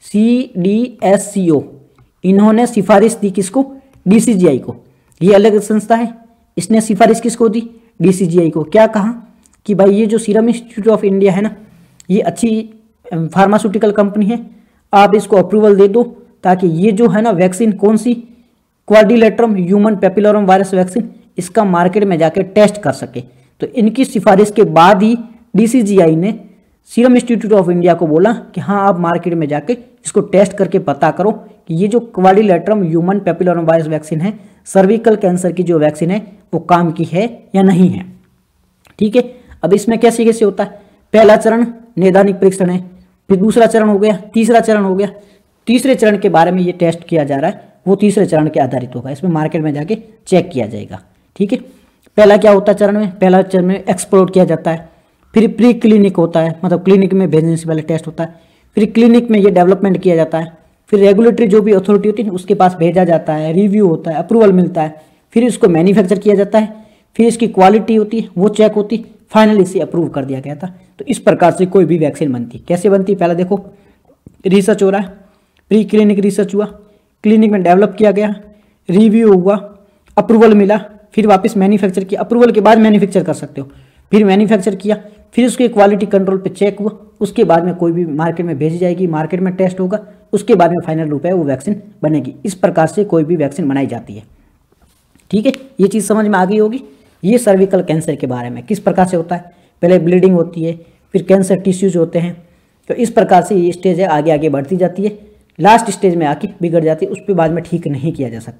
CDSCO। इन्होंने सिफारिश दी किसको? DCGI को। ये अलग संस्था है, इसने सिफारिश किसको दी? DCGI को। क्या कहा कि भाई ये जो सीरम इंस्टीट्यूट ऑफ इंडिया है ना, ये अच्छी फार्मास्यूटिकल कंपनी है, आप इसको अप्रूवल दे दो ताकि ये जो है ना वैक्सीन, कौन सी? Quadrilateral human papilloma virus vaccine, इसका मार्केट में जाकर टेस्ट कर सके। तो इनकी सिफारिश के बाद ही DCGI ने सीरम इंस्टीट्यूट ऑफ इंडिया को बोला कि हाँ, आप मार्केट में जाके इसको टेस्ट करके पता करो कि ये जो quadrilateral human papilloma virus vaccine है, सर्विकल कैंसर की जो वैक्सीन है, वो काम की है या नहीं है। ठीक है, अब इसमें कैसे कैसे होता है? पहला चरण नैदानिक परीक्षण है, फिर दूसरा चरण हो गया, तीसरा चरण हो गया। तीसरे चरण के बारे में ये टेस्ट किया जा रहा है, वो तीसरे चरण के आधारित होगा, इसमें मार्केट में जाके चेक किया जाएगा। ठीक है, पहला क्या होता है चरण में? पहला चरण में एक्सप्लोर किया जाता है, फिर प्री क्लिनिक होता है, मतलब क्लिनिक में भेजने से पहले टेस्ट होता है, फिर क्लिनिक में ये डेवलपमेंट किया जाता है, फिर रेगुलेटरी जो भी अथॉरिटी होती है उसके पास भेजा जाता है, रिव्यू होता है, अप्रूवल मिलता है, फिर इसको मैन्युफैक्चर किया जाता है, फिर इसकी क्वालिटी होती है वो चेक होती, फाइनली इसे अप्रूव कर दिया गया था। तो इस प्रकार से कोई भी वैक्सीन बनती। कैसे बनती? पहले देखो, रिसर्च हो रहा है, प्री क्लिनिक रिसर्च हुआ, क्लिनिक में डेवलप किया गया, रिव्यू हुआ, अप्रूवल मिला, फिर वापस मैन्युफैक्चर किया, अप्रूवल के बाद मैन्युफैक्चर कर सकते हो, फिर मैन्युफैक्चर किया, फिर उसके क्वालिटी कंट्रोल पे चेक हुआ, उसके बाद में कोई भी मार्केट में भेजी जाएगी, मार्केट में टेस्ट होगा, उसके बाद में फाइनल रूप है वो वैक्सीन बनेगी। इस प्रकार से कोई भी वैक्सीन बनाई जाती है। ठीक है, ये चीज़ समझ में आ गई होगी। ये सर्विकल कैंसर के बारे में किस प्रकार से होता है, पहले ब्लीडिंग होती है, फिर कैंसर टिश्यूज होते हैं, तो इस प्रकार से ये स्टेज है, आगे आगे बढ़ती जाती है, लास्ट स्टेज में आके बिगड़ जाती है, उस पर बाद में ठीक नहीं किया जा सकता है।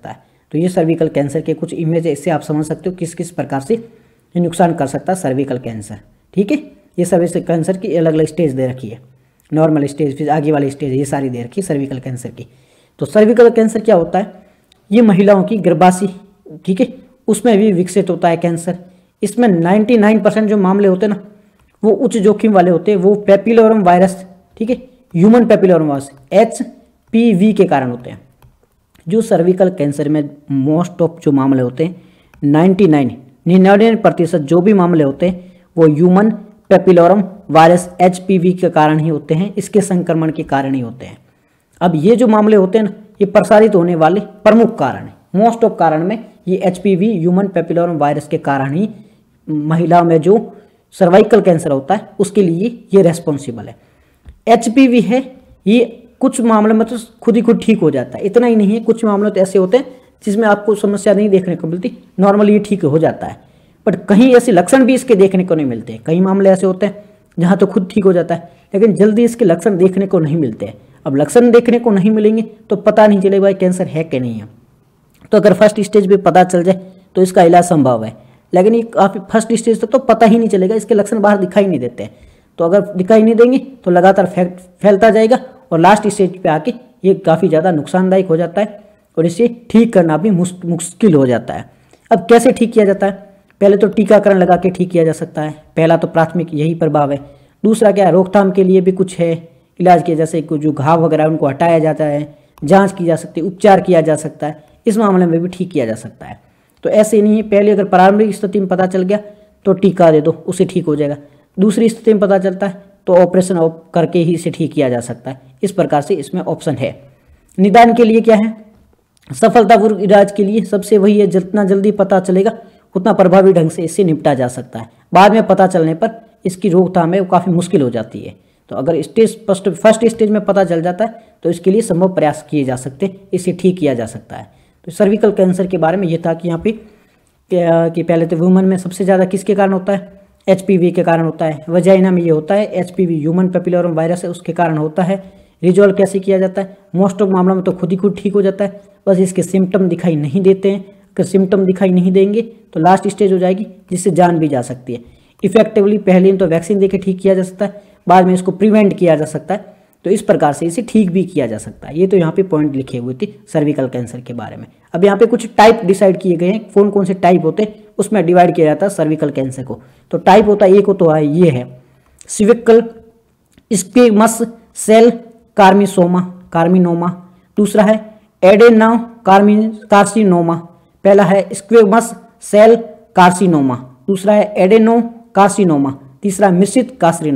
तो ये सर्विकल कैंसर के कुछ इमेज है, इससे आप समझ सकते हो किस किस प्रकार से ये नुकसान कर सकता है सर्विकल कैंसर। ठीक है, ये सर्विकल कैंसर की अलग अलग स्टेज दे रखी है, नॉर्मल स्टेज, फिर आगे वाली स्टेज, ये सारी दे रखी है सर्विकल कैंसर की। तो सर्विकल कैंसर क्या होता है, ये महिलाओं की गर्भाशय, ठीक है, उसमें भी विकसित होता है कैंसर। इसमें 99% जो मामले होते हैं ना, वो उच्च जोखिम वाले होते हैं, वो पेपिलोरम वायरस, ठीक है, ह्यूमन पेपिलोरम वायरस HPV के कारण होते हैं। जो सर्विकल कैंसर में मोस्ट ऑफ जो मामले होते हैं 99% जो भी मामले होते हैं वो ह्यूमन पेपिलोरम वायरस HPV के कारण ही होते हैं, इसके संक्रमण के कारण ही होते हैं। अब ये जो मामले होते हैं ना, ये प्रसारित होने वाले प्रमुख कारण है, मोस्ट ऑफ कारण में ये HPV ह्यूमन पेपिलोरम वायरस के कारण ही महिला में जो सर्वाइकल कैंसर होता है उसके लिए ये रेस्पॉन्सिबल है। HPV है, ये कुछ मामलों में तो खुद ही खुद ठीक हो जाता है, इतना ही नहीं है, कुछ मामले तो ऐसे होते हैं जिसमें आपको समस्या नहीं देखने को मिलती, नॉर्मली ये ठीक हो जाता है, बट कहीं ऐसे लक्षण भी इसके देखने को नहीं मिलते। कई मामले ऐसे होते हैं जहाँ तो खुद ठीक हो जाता है लेकिन जल्दी इसके लक्षण देखने को नहीं मिलते हैं। अब लक्षण देखने को नहीं मिलेंगे तो पता नहीं चलेगा भाई कैंसर है कि नहीं है। तो अगर फर्स्ट स्टेज पे पता चल जाए तो इसका इलाज संभव है, लेकिन ये काफ़ी फर्स्ट स्टेज तक तो पता ही नहीं चलेगा, इसके लक्षण बाहर दिखाई नहीं देते हैं। तो अगर दिखाई नहीं देंगे तो लगातार फैलता जाएगा और लास्ट स्टेज पे आके ये काफ़ी ज़्यादा नुकसानदायक हो जाता है और इसे ठीक करना भी मुश्किल हो जाता है। अब कैसे ठीक किया जाता है, पहले तो टीकाकरण लगा के ठीक किया जा सकता है, पहला तो प्राथमिक यही प्रभाव है। दूसरा क्या है, रोकथाम के लिए भी कुछ है इलाज के, जैसे जो घाव वगैरह उनको हटाया जाता है, जांच की जा सकती है, उपचार किया जा सकता है, इस मामले में भी ठीक किया जा सकता है। तो ऐसे नहीं है, पहले अगर प्रारंभिक स्थिति में पता चल गया तो टीका दे दो, उससे ठीक हो जाएगा। दूसरी स्थिति में पता चलता है तो ऑपरेशन करके ही इसे ठीक किया जा सकता है। इस प्रकार से इसमें ऑप्शन है। निदान के लिए क्या है, सफलतापूर्वक इलाज के लिए सबसे वही है, जितना जल्दी पता चलेगा उतना प्रभावी ढंग से इससे निपटा जा सकता है। बाद में पता चलने पर इसकी रोकथाम है वो काफ़ी मुश्किल हो जाती है। तो अगर फर्स्ट स्टेज में पता चल जाता है तो इसके लिए संभव प्रयास किए जा सकते हैं, इसे ठीक किया जा सकता है। तो सर्विकल कैंसर के बारे में ये था कि यहाँ पे कि पहले तो वुमन में सबसे ज़्यादा किसके कारण होता है, HPV के कारण होता है। वजाइना में ये होता है HPV ह्यूमन पेपिलोरम वायरस है, उसके कारण होता है। रिजॉल्व कैसे किया जाता है, मोस्ट ऑफ मामलों में तो खुद ही खुद ठीक हो जाता है, बस इसके सिम्टम दिखाई नहीं देते हैं। अगर सिम्टम दिखाई नहीं देंगे तो लास्ट स्टेज हो जाएगी जिससे जान भी जा सकती है। इफेक्टिवली पहले तो वैक्सीन देके ठीक किया जा सकता है, बाद में इसको प्रिवेंट किया जा सकता है। तो इस प्रकार से इसे ठीक भी किया जा सकता है। ये तो यहाँ पे पॉइंट लिखे हुए थे सर्विकल कैंसर के बारे में। अब यहाँ पे कुछ टाइप डिसाइड किए गए हैं, कौन कौन से टाइप होते हैं उसमें डिवाइड किया जाता है सर्विकल कैंसर को। तो टाइप होता है, एक को तो है ये है सिविकल स्क्वेमस सेल कार्मिनोमा, दूसरा है एडेनो कार्सिनोमा, पहला है स्क्वेमस सेल कार्सिनोमा, दूसरा है एडेनो कार्सिनोमा, तीसरा मिश्रित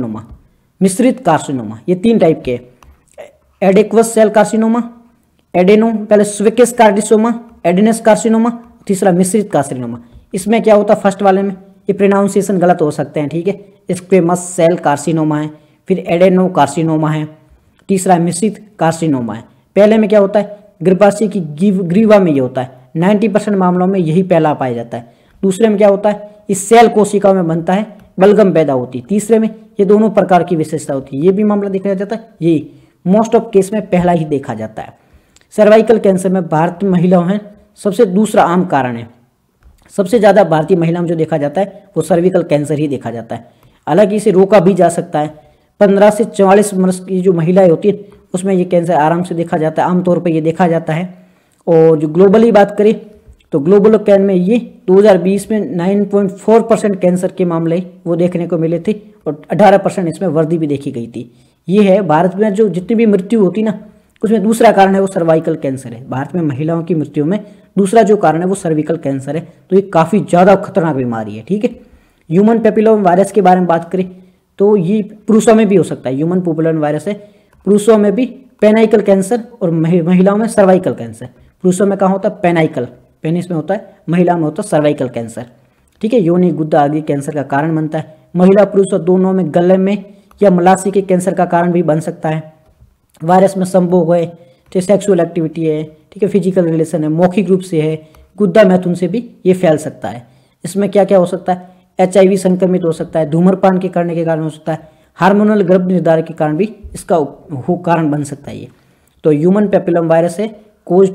कार्सिनोमा। ये तीन टाइप के, एडेक्वस सेल कार्सिनोमा, एडेनो, पहले स्विकेस कार्डिसोमा, एडेनस कार्सिनोमा, तीसरा मिश्रित कार्सिनोमा। इसमें क्या होता है, फर्स्ट वाले में ये प्रोनाउंसिएशन गलत हो सकते हैं, ठीक है। स्क्वेमस सेल कार्सिनोमा है, फिर एडेनो कार्सिनोमा है, तीसरा मिश्रित कार्सिनोमा है। पहले में क्या होता है, गर्भाशय की ग्रीवा में ये होता है, 90% मामलों में यही पहला पाया जाता है। दूसरे में क्या होता है, इस सेल कोशिकाओं में बनता है, बलगम पैदा होती है। तीसरे में ये दोनों प्रकार की विशेषता होती है, ये भी मामला देखा जाता है, ये मोस्ट ऑफ केस में पहला ही देखा जाता है। सर्वाइकल कैंसर में भारतीय महिलाओं में सबसे दूसरा आम कारण है, सबसे ज़्यादा भारतीय महिलाओं में जो देखा जाता है वो सर्विकल कैंसर ही देखा जाता है। हालांकि इसे रोका भी जा सकता है, 15 से 44 वर्ष की जो महिलाएं होती है उसमें ये कैंसर आराम से देखा जाता है, आमतौर पर ये देखा जाता है। और जो ग्लोबली बात करें तो ग्लोबल कैन में ये 2020 में 9.4% कैंसर के मामले वो देखने को मिले थे और 18% इसमें वृद्धि भी देखी गई थी। ये है भारत में जो जितनी भी मृत्यु होती ना उसमें दूसरा कारण है वो सर्वाइकल कैंसर है। भारत में महिलाओं की मृत्यु में दूसरा जो कारण है वो सर्विकल कैंसर है। तो ये काफ़ी ज़्यादा खतरनाक बीमारी है, ठीक है। ह्यूमन पेपिलोमा वायरस के बारे में बात करें तो ये पुरुषों में भी हो सकता है, ह्यूमन पेपिलोमा वायरस है, पुरुषों में भी पेनाइकल कैंसर और महिलाओं में सर्वाइकल कैंसर। पुरुषों में कहाँ होता है, पेनाइकल, पेनिस में होता है, महिला में होता है सर्वाइकल कैंसर, ठीक है। योनि गुद्दा आदि कैंसर का कारण बनता है। महिला पुरुष दोनों में गले में या मलाशय के कैंसर का कारण भी बन सकता है। वायरस में संभोग है, तो सेक्सुअल एक्टिविटी है, ठीक है, फिजिकल रिलेशन है, मौखिक रूप से है, गुद्दा मैथुन से भी ये फैल सकता है। इसमें क्या क्या हो सकता है, HIV संक्रमित हो सकता है, धूम्रपान के करने के कारण हो सकता है, हार्मोनल गर्भ निर्धारण के कारण भी इसका कारण बन सकता है ये। तो ह्यूमन पेपिलोमा वायरस है causes to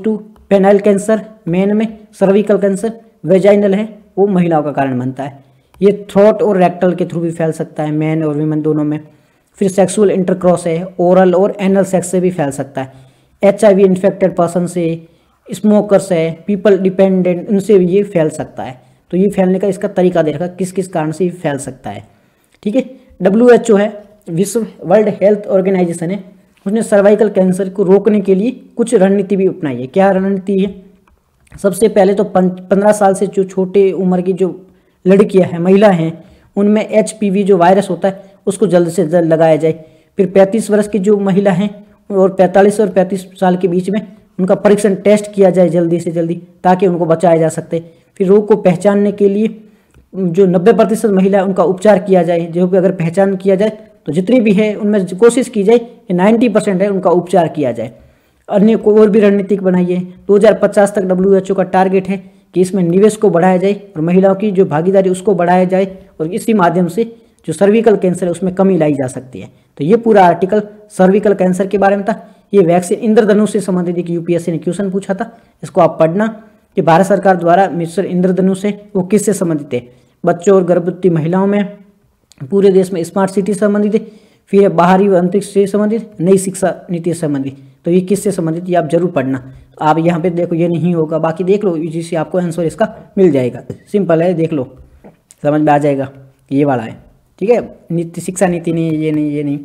penile cancer men में, सर्विकल कैंसर वेजाइनल है वो महिलाओं का कारण बनता है। ये थ्रोट और रेक्टल के थ्रू भी फैल सकता है, मैन और वीमेन दोनों में। फिर सेक्सुअल इंटरक्रॉस है, ओरल और एनल सेक्स से भी फैल सकता है। HIV इन्फेक्टेड पर्सन से, स्मोकर्स है, पीपल डिपेंडेंट, उनसे भी ये फैल सकता है। तो ये फैलने का इसका तरीका दे रखा किस किस कारण से ये फैल सकता है। ठीक है, WHO है, विश्व वर्ल्ड हेल्थ ऑर्गेनाइजेशन है, उसने सर्वाइकल कैंसर को रोकने के लिए कुछ रणनीति भी अपनाई है। क्या रणनीति है? सबसे पहले तो 15 साल से जो छोटे उम्र की जो लड़कियां हैं, महिला हैं, उनमें HPV जो वायरस होता है उसको जल्द से जल्द लगाया जाए। फिर 35 वर्ष की जो महिला हैं और 45 और 35 साल के बीच में उनका परीक्षण टेस्ट किया जाए जल्दी से जल्दी, ताकि उनको बचाया जा सकते। फिर रोग को पहचानने के लिए जो 90% महिला है उनका उपचार किया जाए। जो भी अगर पहचान किया जाए तो जितनी भी है उनमें कोशिश की जाए कि 90% है उनका उपचार किया जाए। अन्य को और भी रणनीतिक बनाई है। 2050 तक WHO का टारगेट है कि इसमें निवेश को बढ़ाया जाए और महिलाओं की जो भागीदारी उसको बढ़ाया जाए, और इसी माध्यम से जो सर्विकल कैंसर है उसमें कमी लाई जा सकती है। तो ये पूरा आर्टिकल सर्विकल कैंसर के बारे में था। ये वैक्सीन इंद्रधनुष से संबंधित एक UPSC ने क्वेश्चन पूछा था, इसको आप पढ़ना कि भारत सरकार द्वारा मिशन इंद्रधनुष है वो किससे संबंधित है? बच्चों और गर्भवती महिलाओं में, पूरे देश में स्मार्ट सिटी से संबंधित है, फिर बाहरी व अंतरिक्ष से संबंधित, नई शिक्षा नीति से संबंधित। तो ये किससे संबंधित ये आप जरूर पढ़ना। आप यहाँ पे देखो ये नहीं होगा, बाकी देख लो जिससे आपको आंसर इसका मिल जाएगा। सिंपल है, देख लो समझ में आ जाएगा। ये वाला है, ठीक है, नीति शिक्षा नीति नहीं, ये नहीं,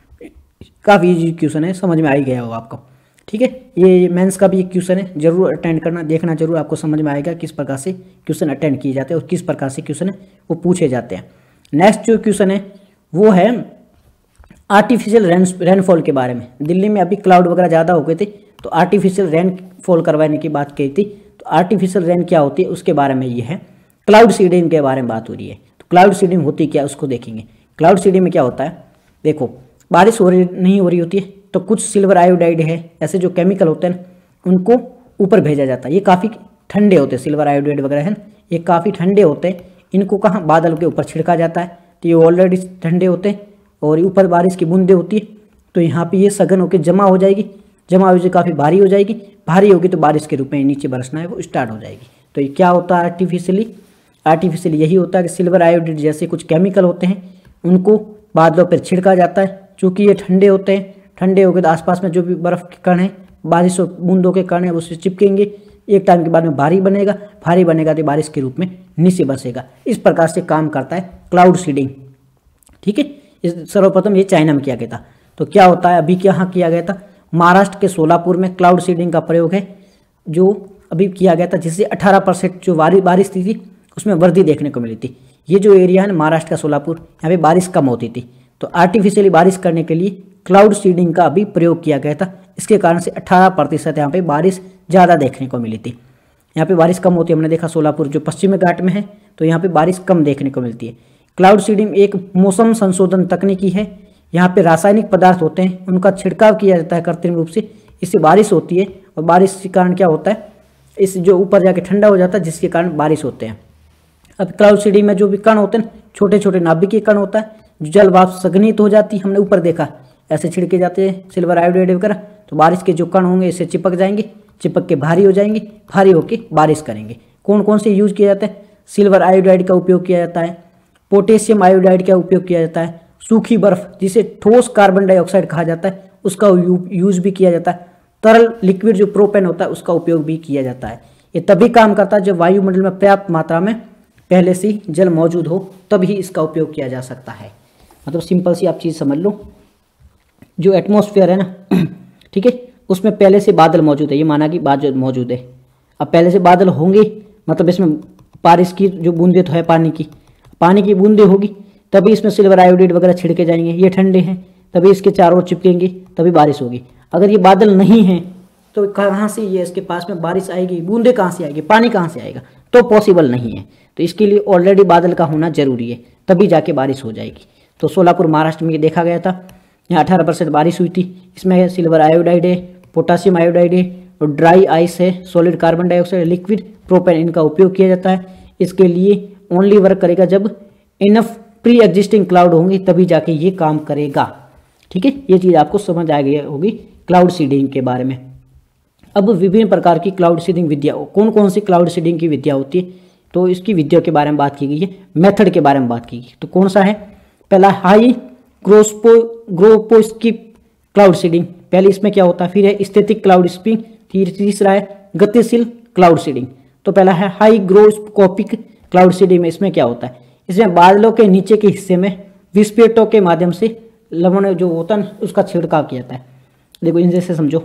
काफ़ी इजी क्वेश्चन है, समझ में आ ही गया होगा आपको। ठीक है, ये मेंस का भी एक क्वेश्चन है, जरूर अटेंड करना, देखना जरूर, आपको समझ में आएगा किस प्रकार से क्वेश्चन अटेंड किए जाते हैं और किस प्रकार से क्वेश्चन है वो पूछे जाते हैं। नेक्स्ट जो क्वेश्चन है वो है आर्टिफिशियल रेनफॉल के बारे में। दिल्ली में अभी क्लाउड वगैरह ज़्यादा हो गए थे तो आर्टिफिशियल रेनफॉल करवाने की बात कही थी। तो आर्टिफिशियल रेन क्या होती है उसके बारे में ये है, क्लाउड सीडिंग के बारे में बात हो रही है। तो क्लाउड सीडिंग होती क्या उसको देखेंगे। क्लाउड सीडिंग में क्या होता है, देखो बारिश नहीं हो रही होती है तो कुछ सिल्वर आयोडाइड है, ऐसे जो केमिकल होते हैं उनको ऊपर भेजा जाता है। ये काफ़ी ठंडे होते हैं, सिल्वर आयोडाइड वगैरह है, ये काफ़ी ठंडे होते हैं। इनको कहाँ, बादल के ऊपर छिड़का जाता है, तो ये ऑलरेडी ठंडे होते हैं और ऊपर बारिश की बूंदें होती है, तो यहाँ पे ये सघन होकर जमा हो जाएगी, जमा हो जाए काफ़ी भारी हो जाएगी, भारी होगी तो बारिश के रूप में नीचे बरसना है वो स्टार्ट हो जाएगी। तो ये क्या होता है आर्टिफिशियली यही होता है कि सिल्वर आयोडाइड जैसे कुछ केमिकल होते हैं उनको बादलों पर छिड़का जाता है। चूँकि ये ठंडे होते हैं, ठंडे हो गए तो आसपास में जो भी बर्फ़ के कण हैं, बारिश और बूंदों के कण हैं उससे चिपकेंगे, एक टाइम के बाद में भारी बनेगा तो बारिश के रूप में नीचे बरसेगा। इस प्रकार से काम करता है क्लाउड सीडिंग। ठीक है, सर्वप्रथम ये चाइना में किया गया था। तो क्या होता है, अभी क्या किया गया था, महाराष्ट्र के सोलापुर में क्लाउड सीडिंग का प्रयोग है जो अभी किया गया था, जिससे 18% जो बारिश थी उसमें वृद्धि देखने को मिली थी। ये जो एरिया है ना महाराष्ट्र का सोलापुर, यहाँ पे बारिश कम होती थी, तो आर्टिफिशियली बारिश करने के लिए क्लाउड सीडिंग का भी प्रयोग किया गया था। इसके कारण से 18% यहाँ पे बारिश ज़्यादा देखने को मिली थी। यहाँ पे बारिश कम होती है, हमने देखा सोलापुर जो पश्चिमी घाट में है तो यहाँ पे बारिश कम देखने को मिलती है। क्लाउड सीडिंग एक मौसम संशोधन तकनीकी है। यहाँ पे रासायनिक पदार्थ होते हैं, उनका छिड़काव किया जाता है कृत्रिम रूप से, इससे बारिश होती है और बारिश के कारण क्या होता है, इस जो ऊपर जाके ठंडा हो जाता है जिसके कारण बारिश होते हैं। अब क्लाउड सीडिंग में जो भी कण होते हैं, छोटे छोटे नाभिकीय कण होता है, जो जल वाष्प संघनित हो जाती है, हमने ऊपर देखा ऐसे छिड़के जाते हैं सिल्वर आयोडाइड वगैरह, तो बारिश के जो कण होंगे इससे चिपक जाएंगे, चिपक के भारी हो जाएंगे, भारी होके बारिश करेंगे। कौन कौन से यूज किया जाता है, सिल्वर आयोडाइड का उपयोग किया जाता है, पोटेशियम आयोडाइड का उपयोग किया जाता है, सूखी बर्फ जिसे ठोस कार्बन डाइऑक्साइड कहा जाता है उसका यूज भी किया जाता है, तरल लिक्विड जो प्रोपेन होता है उसका उपयोग भी किया जाता है। ये तभी काम करता है जब वायुमंडल में पर्याप्त मात्रा में पहले से जल मौजूद हो, तभी इसका उपयोग किया जा सकता है। मतलब सिंपल सी आप चीज़ समझ लो, जो एटमॉस्फेयर है ना ठीक है, उसमें पहले से बादल मौजूद है, ये माना कि बादल मौजूद है। अब पहले से बादल होंगे मतलब इसमें बारिश की जो बूंदें तो है, पानी की बूंदें होगी, तभी इसमें सिल्वर आयोडाइड वगैरह छिड़के जाएंगे, ये ठंडे हैं तभी इसके चारों ओर चिपकेंगे, तभी बारिश होगी। अगर ये बादल नहीं हैं तो कहाँ से ये इसके पास में बारिश आएगी, बूंदें कहाँ से आएगी, पानी कहाँ से आएगा, तो पॉसिबल नहीं है। तो इसके लिए ऑलरेडी बादल का होना जरूरी है, तभी जाके बारिश हो जाएगी। तो सोलापुर महाराष्ट्र में ये देखा गया था, यहाँ 18% बारिश हुई थी। इसमें सिल्वर आयोडाइड है, पोटासियम आयोडाइड है और ड्राई आइस है, solid carbon dioxide, liquid propane, इनका उपयोग किया जाता है। इसके लिए ओनली वर्क करेगा जब इनफ प्री एग्जिस्टिंग क्लाउड होंगे, तभी जाके ये काम करेगा। ठीक है, ये चीज़ आपको समझ आ गई होगी क्लाउड सीडिंग के बारे में। अब विभिन्न प्रकार की क्लाउड सीडिंग विद्या, कौन कौन सी क्लाउड सीडिंग की विद्या होती है, तो इसकी विद्या के बारे में बात की गई है, मेथड के बारे में बात की गई। तो कौन सा है, पहला हाई ग्रोपोस्की क्लाउड सीडिंग, पहले इसमें क्या होता है, फिर है स्टैटिक क्लाउड सीडिंग, फिर तीसरा है गतिशील क्लाउड सीडिंग। तो पहला है हाई ग्रोस्कोपिक क्लाउड सीडिंग में इसमें क्या होता है, इसमें बादलों के नीचे के हिस्से में विस्फोटों के माध्यम से लवण जो होता है उसका छिड़काव किया जाता है। देखो इन जैसे समझो,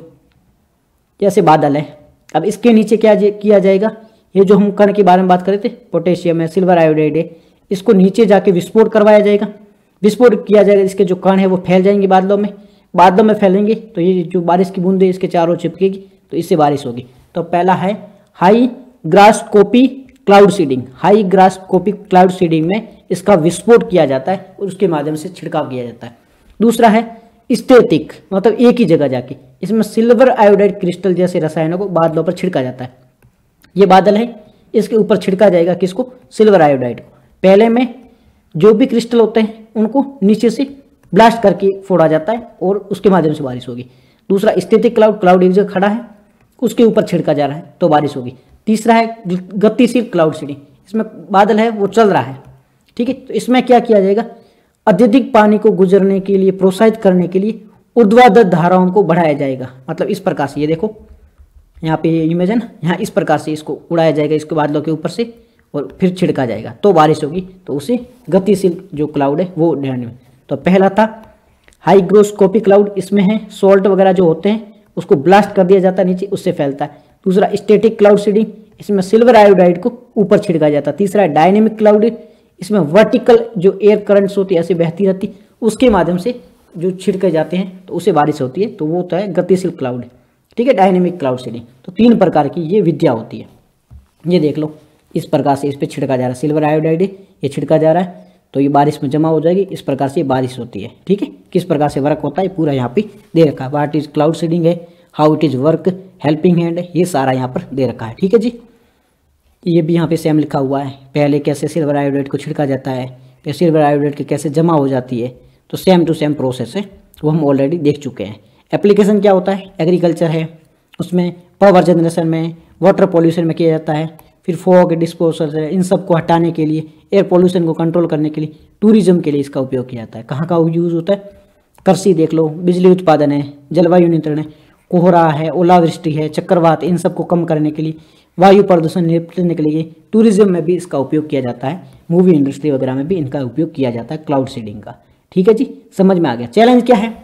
जैसे बादल है, अब इसके नीचे क्या किया जाएगा, ये जो हम कण के बारे में बात कर रहे थे, पोटेशियम है, सिल्वर आयोडाइड है, इसको नीचे जाके विस्फोट करवाया जाएगा, विस्फोट किया जाएगा, इसके जो कण है वो फैल जाएंगे बादलों में फैलेंगे, तो ये जो बारिश की बूंदें इसके चारों चिपकेगी, तो इससे बारिश होगी। तो पहला है hygroscopic cloud seeding, hygroscopic cloud seeding में इसका विस्फोट किया जाता है और उसके माध्यम से छिड़काव किया जाता है। दूसरा है स्टैटिक, मतलब एक ही जगह जाके, इसमें सिल्वर आयोडाइड क्रिस्टल जैसे रसायनों को बादलों पर छिड़का जाता है। ये बादल है, इसके ऊपर छिड़का जाएगा किसको, सिल्वर आयोडाइड को। पहले में जो भी क्रिस्टल होते हैं उनको नीचे से ब्लास्ट करके फोड़ा जाता है और उसके माध्यम से बारिश होगी। दूसरा स्टैटिक क्लाउड, क्लाउड एक जगह खड़ा है उसके ऊपर छिड़का जा रहा है तो बारिश होगी। तीसरा है गतिशील क्लाउड सीडिंग, इसमें बादल है वो चल रहा है, ठीक है। तो इसमें क्या किया जाएगा, अत्यधिक पानी को गुजरने के लिए प्रोत्साहित करने के लिए ऊर्ध्वाधर धाराओं को बढ़ाया जाएगा, मतलब इस प्रकार से, ये देखो यहाँ पे इमेज है ना, यहाँ इस प्रकार से इसको उड़ाया जाएगा इसके बादलों के ऊपर से और फिर छिड़का जाएगा तो बारिश होगी। तो उसे गतिशील जो क्लाउड है वो ध्यान में। तो पहला था हाईग्रोस्कोपिक क्लाउड, इसमें है सॉल्ट वगैरह जो होते हैं उसको ब्लास्ट कर दिया जाता है नीचे, उससे फैलता है। दूसरा स्टैटिक क्लाउड सीडिंग, इसमें सिल्वर आयोडाइड को ऊपर छिड़का जाता है। तीसरा है डायनेमिक क्लाउड, इसमें वर्टिकल जो एयर करंट्स होती है ऐसे बहती रहती, उसके माध्यम से जो छिड़के जाते हैं तो उससे बारिश होती है, तो वो होता है गतिशील क्लाउड, ठीक है, डायनेमिक क्लाउड सीडिंग। तो 3 प्रकार की ये विद्या होती है। ये देख लो इस प्रकार से इस पर छिड़का जा रहा है, सिल्वर आयोडाइड ये छिड़का जा रहा है तो ये बारिश में जमा हो जाएगी, इस प्रकार से बारिश होती है, ठीक है। किस प्रकार से वर्क होता है पूरा यहाँ पे दे रखा है, व्हाट इज क्लाउड सीडिंग है, how it is work, helping hand है, ये सारा यहाँ पर दे रखा है, ठीक है जी। ये भी यहाँ पे सेम लिखा हुआ है, पहले कैसे सिल्वर आयोडाइड को छिड़का जाता है, फिर सिल्वर आयोडाइड की कैसे जमा हो जाती है, तो सेम टू सेम प्रोसेस है, वो हम ऑलरेडी देख चुके हैं। एप्लीकेशन क्या होता है, एग्रीकल्चर है, उसमें पावर जनरेशन में, वाटर पॉल्यूशन में किया जाता है, फिर फॉग डिस्पोजल है, इन सब को हटाने के लिए, एयर पॉल्यूशन को कंट्रोल करने के लिए, टूरिज्म के लिए इसका उपयोग किया जाता है। कहाँ का यूज़ होता है, कृषि देख लो, बिजली उत्पादन है, जलवायु नियंत्रण है, कोहरा है, ओलावृष्टि है, चक्रवात, इन सब को कम करने के लिए, वायु प्रदूषण निपटने के लिए, टूरिज्म में भी इसका उपयोग किया जाता है, मूवी इंडस्ट्री वगैरह में भी इनका उपयोग किया जाता है क्लाउड सीडिंग का, ठीक है जी, समझ में आ गया। चैलेंज क्या है,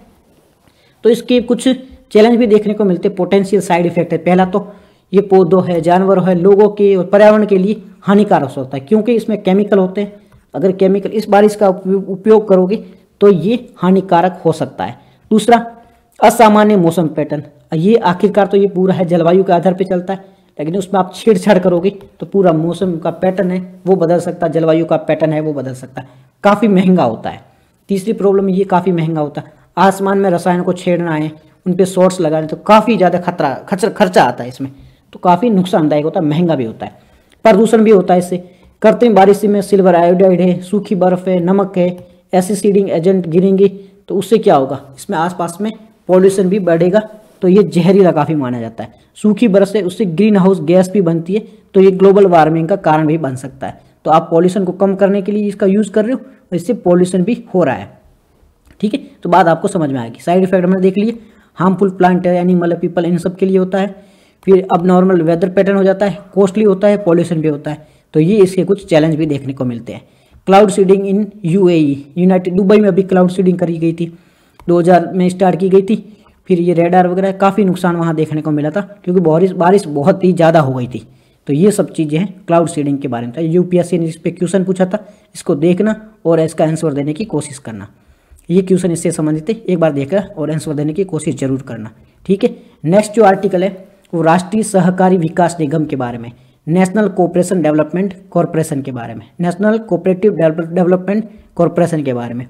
तो इसके कुछ चैलेंज भी देखने को मिलते हैं, पोटेंशियल साइड इफेक्ट है। पहला तो ये पौधों है, जानवरों है, लोगों के और पर्यावरण के लिए हानिकारक होता है, क्योंकि इसमें केमिकल होते हैं, अगर केमिकल इस बारिश का उपयोग करोगे तो ये हानिकारक हो सकता है। दूसरा असामान्य मौसम पैटर्न, ये आखिरकार तो ये पूरा है जलवायु के आधार पर चलता है, लेकिन उसमें आप छेड़छाड़ करोगे तो पूरा मौसम का पैटर्न है वो बदल सकता है, जलवायु का पैटर्न है वो बदल सकता है, काफ़ी महंगा होता है। तीसरी प्रॉब्लम ये काफ़ी महंगा होता है, आसमान में रसायन को छेड़ना है, उन पे शॉर्ट्स लगाने, तो काफ़ी ज़्यादा खर्चा आता है इसमें, तो काफ़ी नुकसानदायक होता है, महंगा भी होता है। प्रदूषण भी होता है इससे, कृत्रिम बारिश में सिल्वर आयोडाइड है, सूखी बर्फ है, नमक है, ऐसे सीडिंग एजेंट गिरेंगे तो उससे क्या होगा, इसमें आसपास में पॉल्यूशन भी बढ़ेगा, तो ये जहरीला काफ़ी माना जाता है। सूखी बर्फ से उससे ग्रीन हाउस गैस भी बनती है, तो ये ग्लोबल वार्मिंग का कारण भी बन सकता है। तो आप पॉल्यूशन को कम करने के लिए इसका यूज़ कर रहे हो, इससे पॉल्यूशन भी हो रहा है, ठीक है। तो बात आपको समझ में आएगी। साइड इफेक्ट हमने देख लिए, हार्मफुल प्लांट है, एनिमल, पीपल, इन सब के लिए होता है। फिर अब नॉर्मल वेदर पैटर्न हो जाता है, कॉस्टली होता है, पॉल्यूशन भी होता है, तो ये इसके कुछ चैलेंज भी देखने को मिलते हैं। Cloud seeding in UAE, united Dubai में अभी क्लाउड सीडिंग करी गई थी, 2000 में स्टार्ट की गई थी। फिर ये रेडार वगैरह काफ़ी नुकसान वहाँ देखने को मिला था, क्योंकि बारिश बहुत ही ज़्यादा हो गई थी। तो ये सब चीज़ें हैं क्लाउड सीडिंग के बारे में। यूपीएससी ने इस पर क्वेश्चन पूछा था, इसको देखना और इसका आंसर देने की कोशिश करना। ये क्वेश्चन इससे संबंधित है, एक बार देखकर और आंसर देने की कोशिश जरूर करना, ठीक है। नेक्स्ट जो आर्टिकल है वो राष्ट्रीय सहकारी विकास निगम के बारे में, नेशनल कोऑपरेशन डेवलपमेंट कॉरपोरेशन के बारे में, नेशनल कोऑपरेटिव डेवलपमेंट कॉरपोरेशन के बारे में।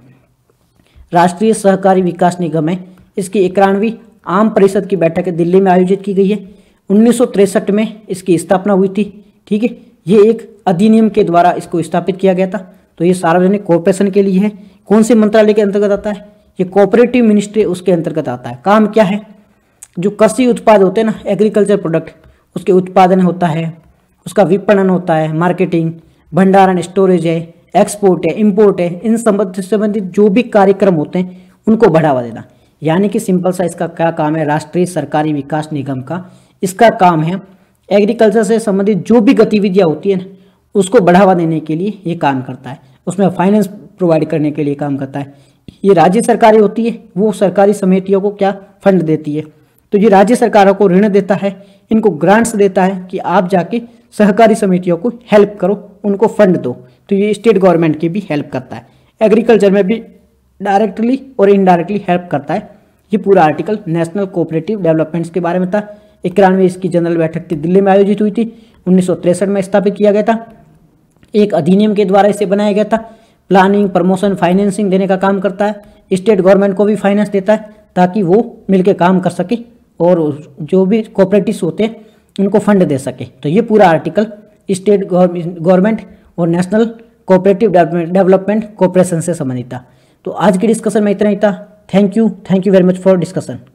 राष्ट्रीय सहकारी विकास निगम है, इसकी 91वीं आम परिषद की बैठक दिल्ली में आयोजित की गई है। 1963 में इसकी स्थापना हुई थी, ठीक है। ये एक अधिनियम के द्वारा इसको स्थापित किया गया था। तो ये सार्वजनिक कॉरपोरेशन के लिए है। कौन से मंत्रालय के अंतर्गत आता है, ये कोऑपरेटिव मिनिस्ट्री उसके अंतर्गत आता है। काम क्या है, जो कृषि उत्पाद होते हैं ना, एग्रीकल्चर प्रोडक्ट, उसके उत्पादन होता है, उसका विपणन होता है, मार्केटिंग, भंडारण, स्टोरेज है, एक्सपोर्ट है, इंपोर्ट है, इन संबंधित जो भी कार्यक्रम होते हैं उनको बढ़ावा देना। यानी कि सिंपल सा इसका क्या काम है, राष्ट्रीय सरकारी विकास निगम का इसका काम है एग्रीकल्चर से संबंधित जो भी गतिविधियां होती है ना उसको बढ़ावा देने के लिए ये काम करता है, उसमें फाइनेंस प्रोवाइड करने के लिए काम करता है। ये राज्य सरकारें होती है, वो सरकारी समितियों को क्या फंड देती है, तो ये राज्य सरकारों को ऋण देता है, इनको ग्रांट्स देता है कि आप जाके सहकारी समितियों को हेल्प करो, उनको फंड दो। तो ये स्टेट गवर्नमेंट की भी हेल्प करता है, एग्रीकल्चर में भी डायरेक्टली और इनडायरेक्टली हेल्प करता है। ये पूरा आर्टिकल नेशनल कोऑपरेटिव डेवलपमेंट्स के बारे में था। 91वीं इसकी जनरल बैठक थी, दिल्ली में आयोजित हुई थी, 1963 में स्थापित किया गया था। एक अधिनियम के द्वारा इसे बनाया गया था। प्लानिंग, प्रमोशन, फाइनेंसिंग देने का काम करता है, स्टेट गवर्नमेंट को भी फाइनेंस देता है ताकि वो मिलकर काम कर सके और जो भी कोऑपरेटिव्स होते हैं उनको फंड दे सके। तो ये पूरा आर्टिकल स्टेट गवर्नमेंट और नेशनल कोऑपरेटिव डेवलपमेंट कॉर्पोरेशन से संबंधित था। तो आज की डिस्कशन में इतना ही था। Thank you very much for discussion.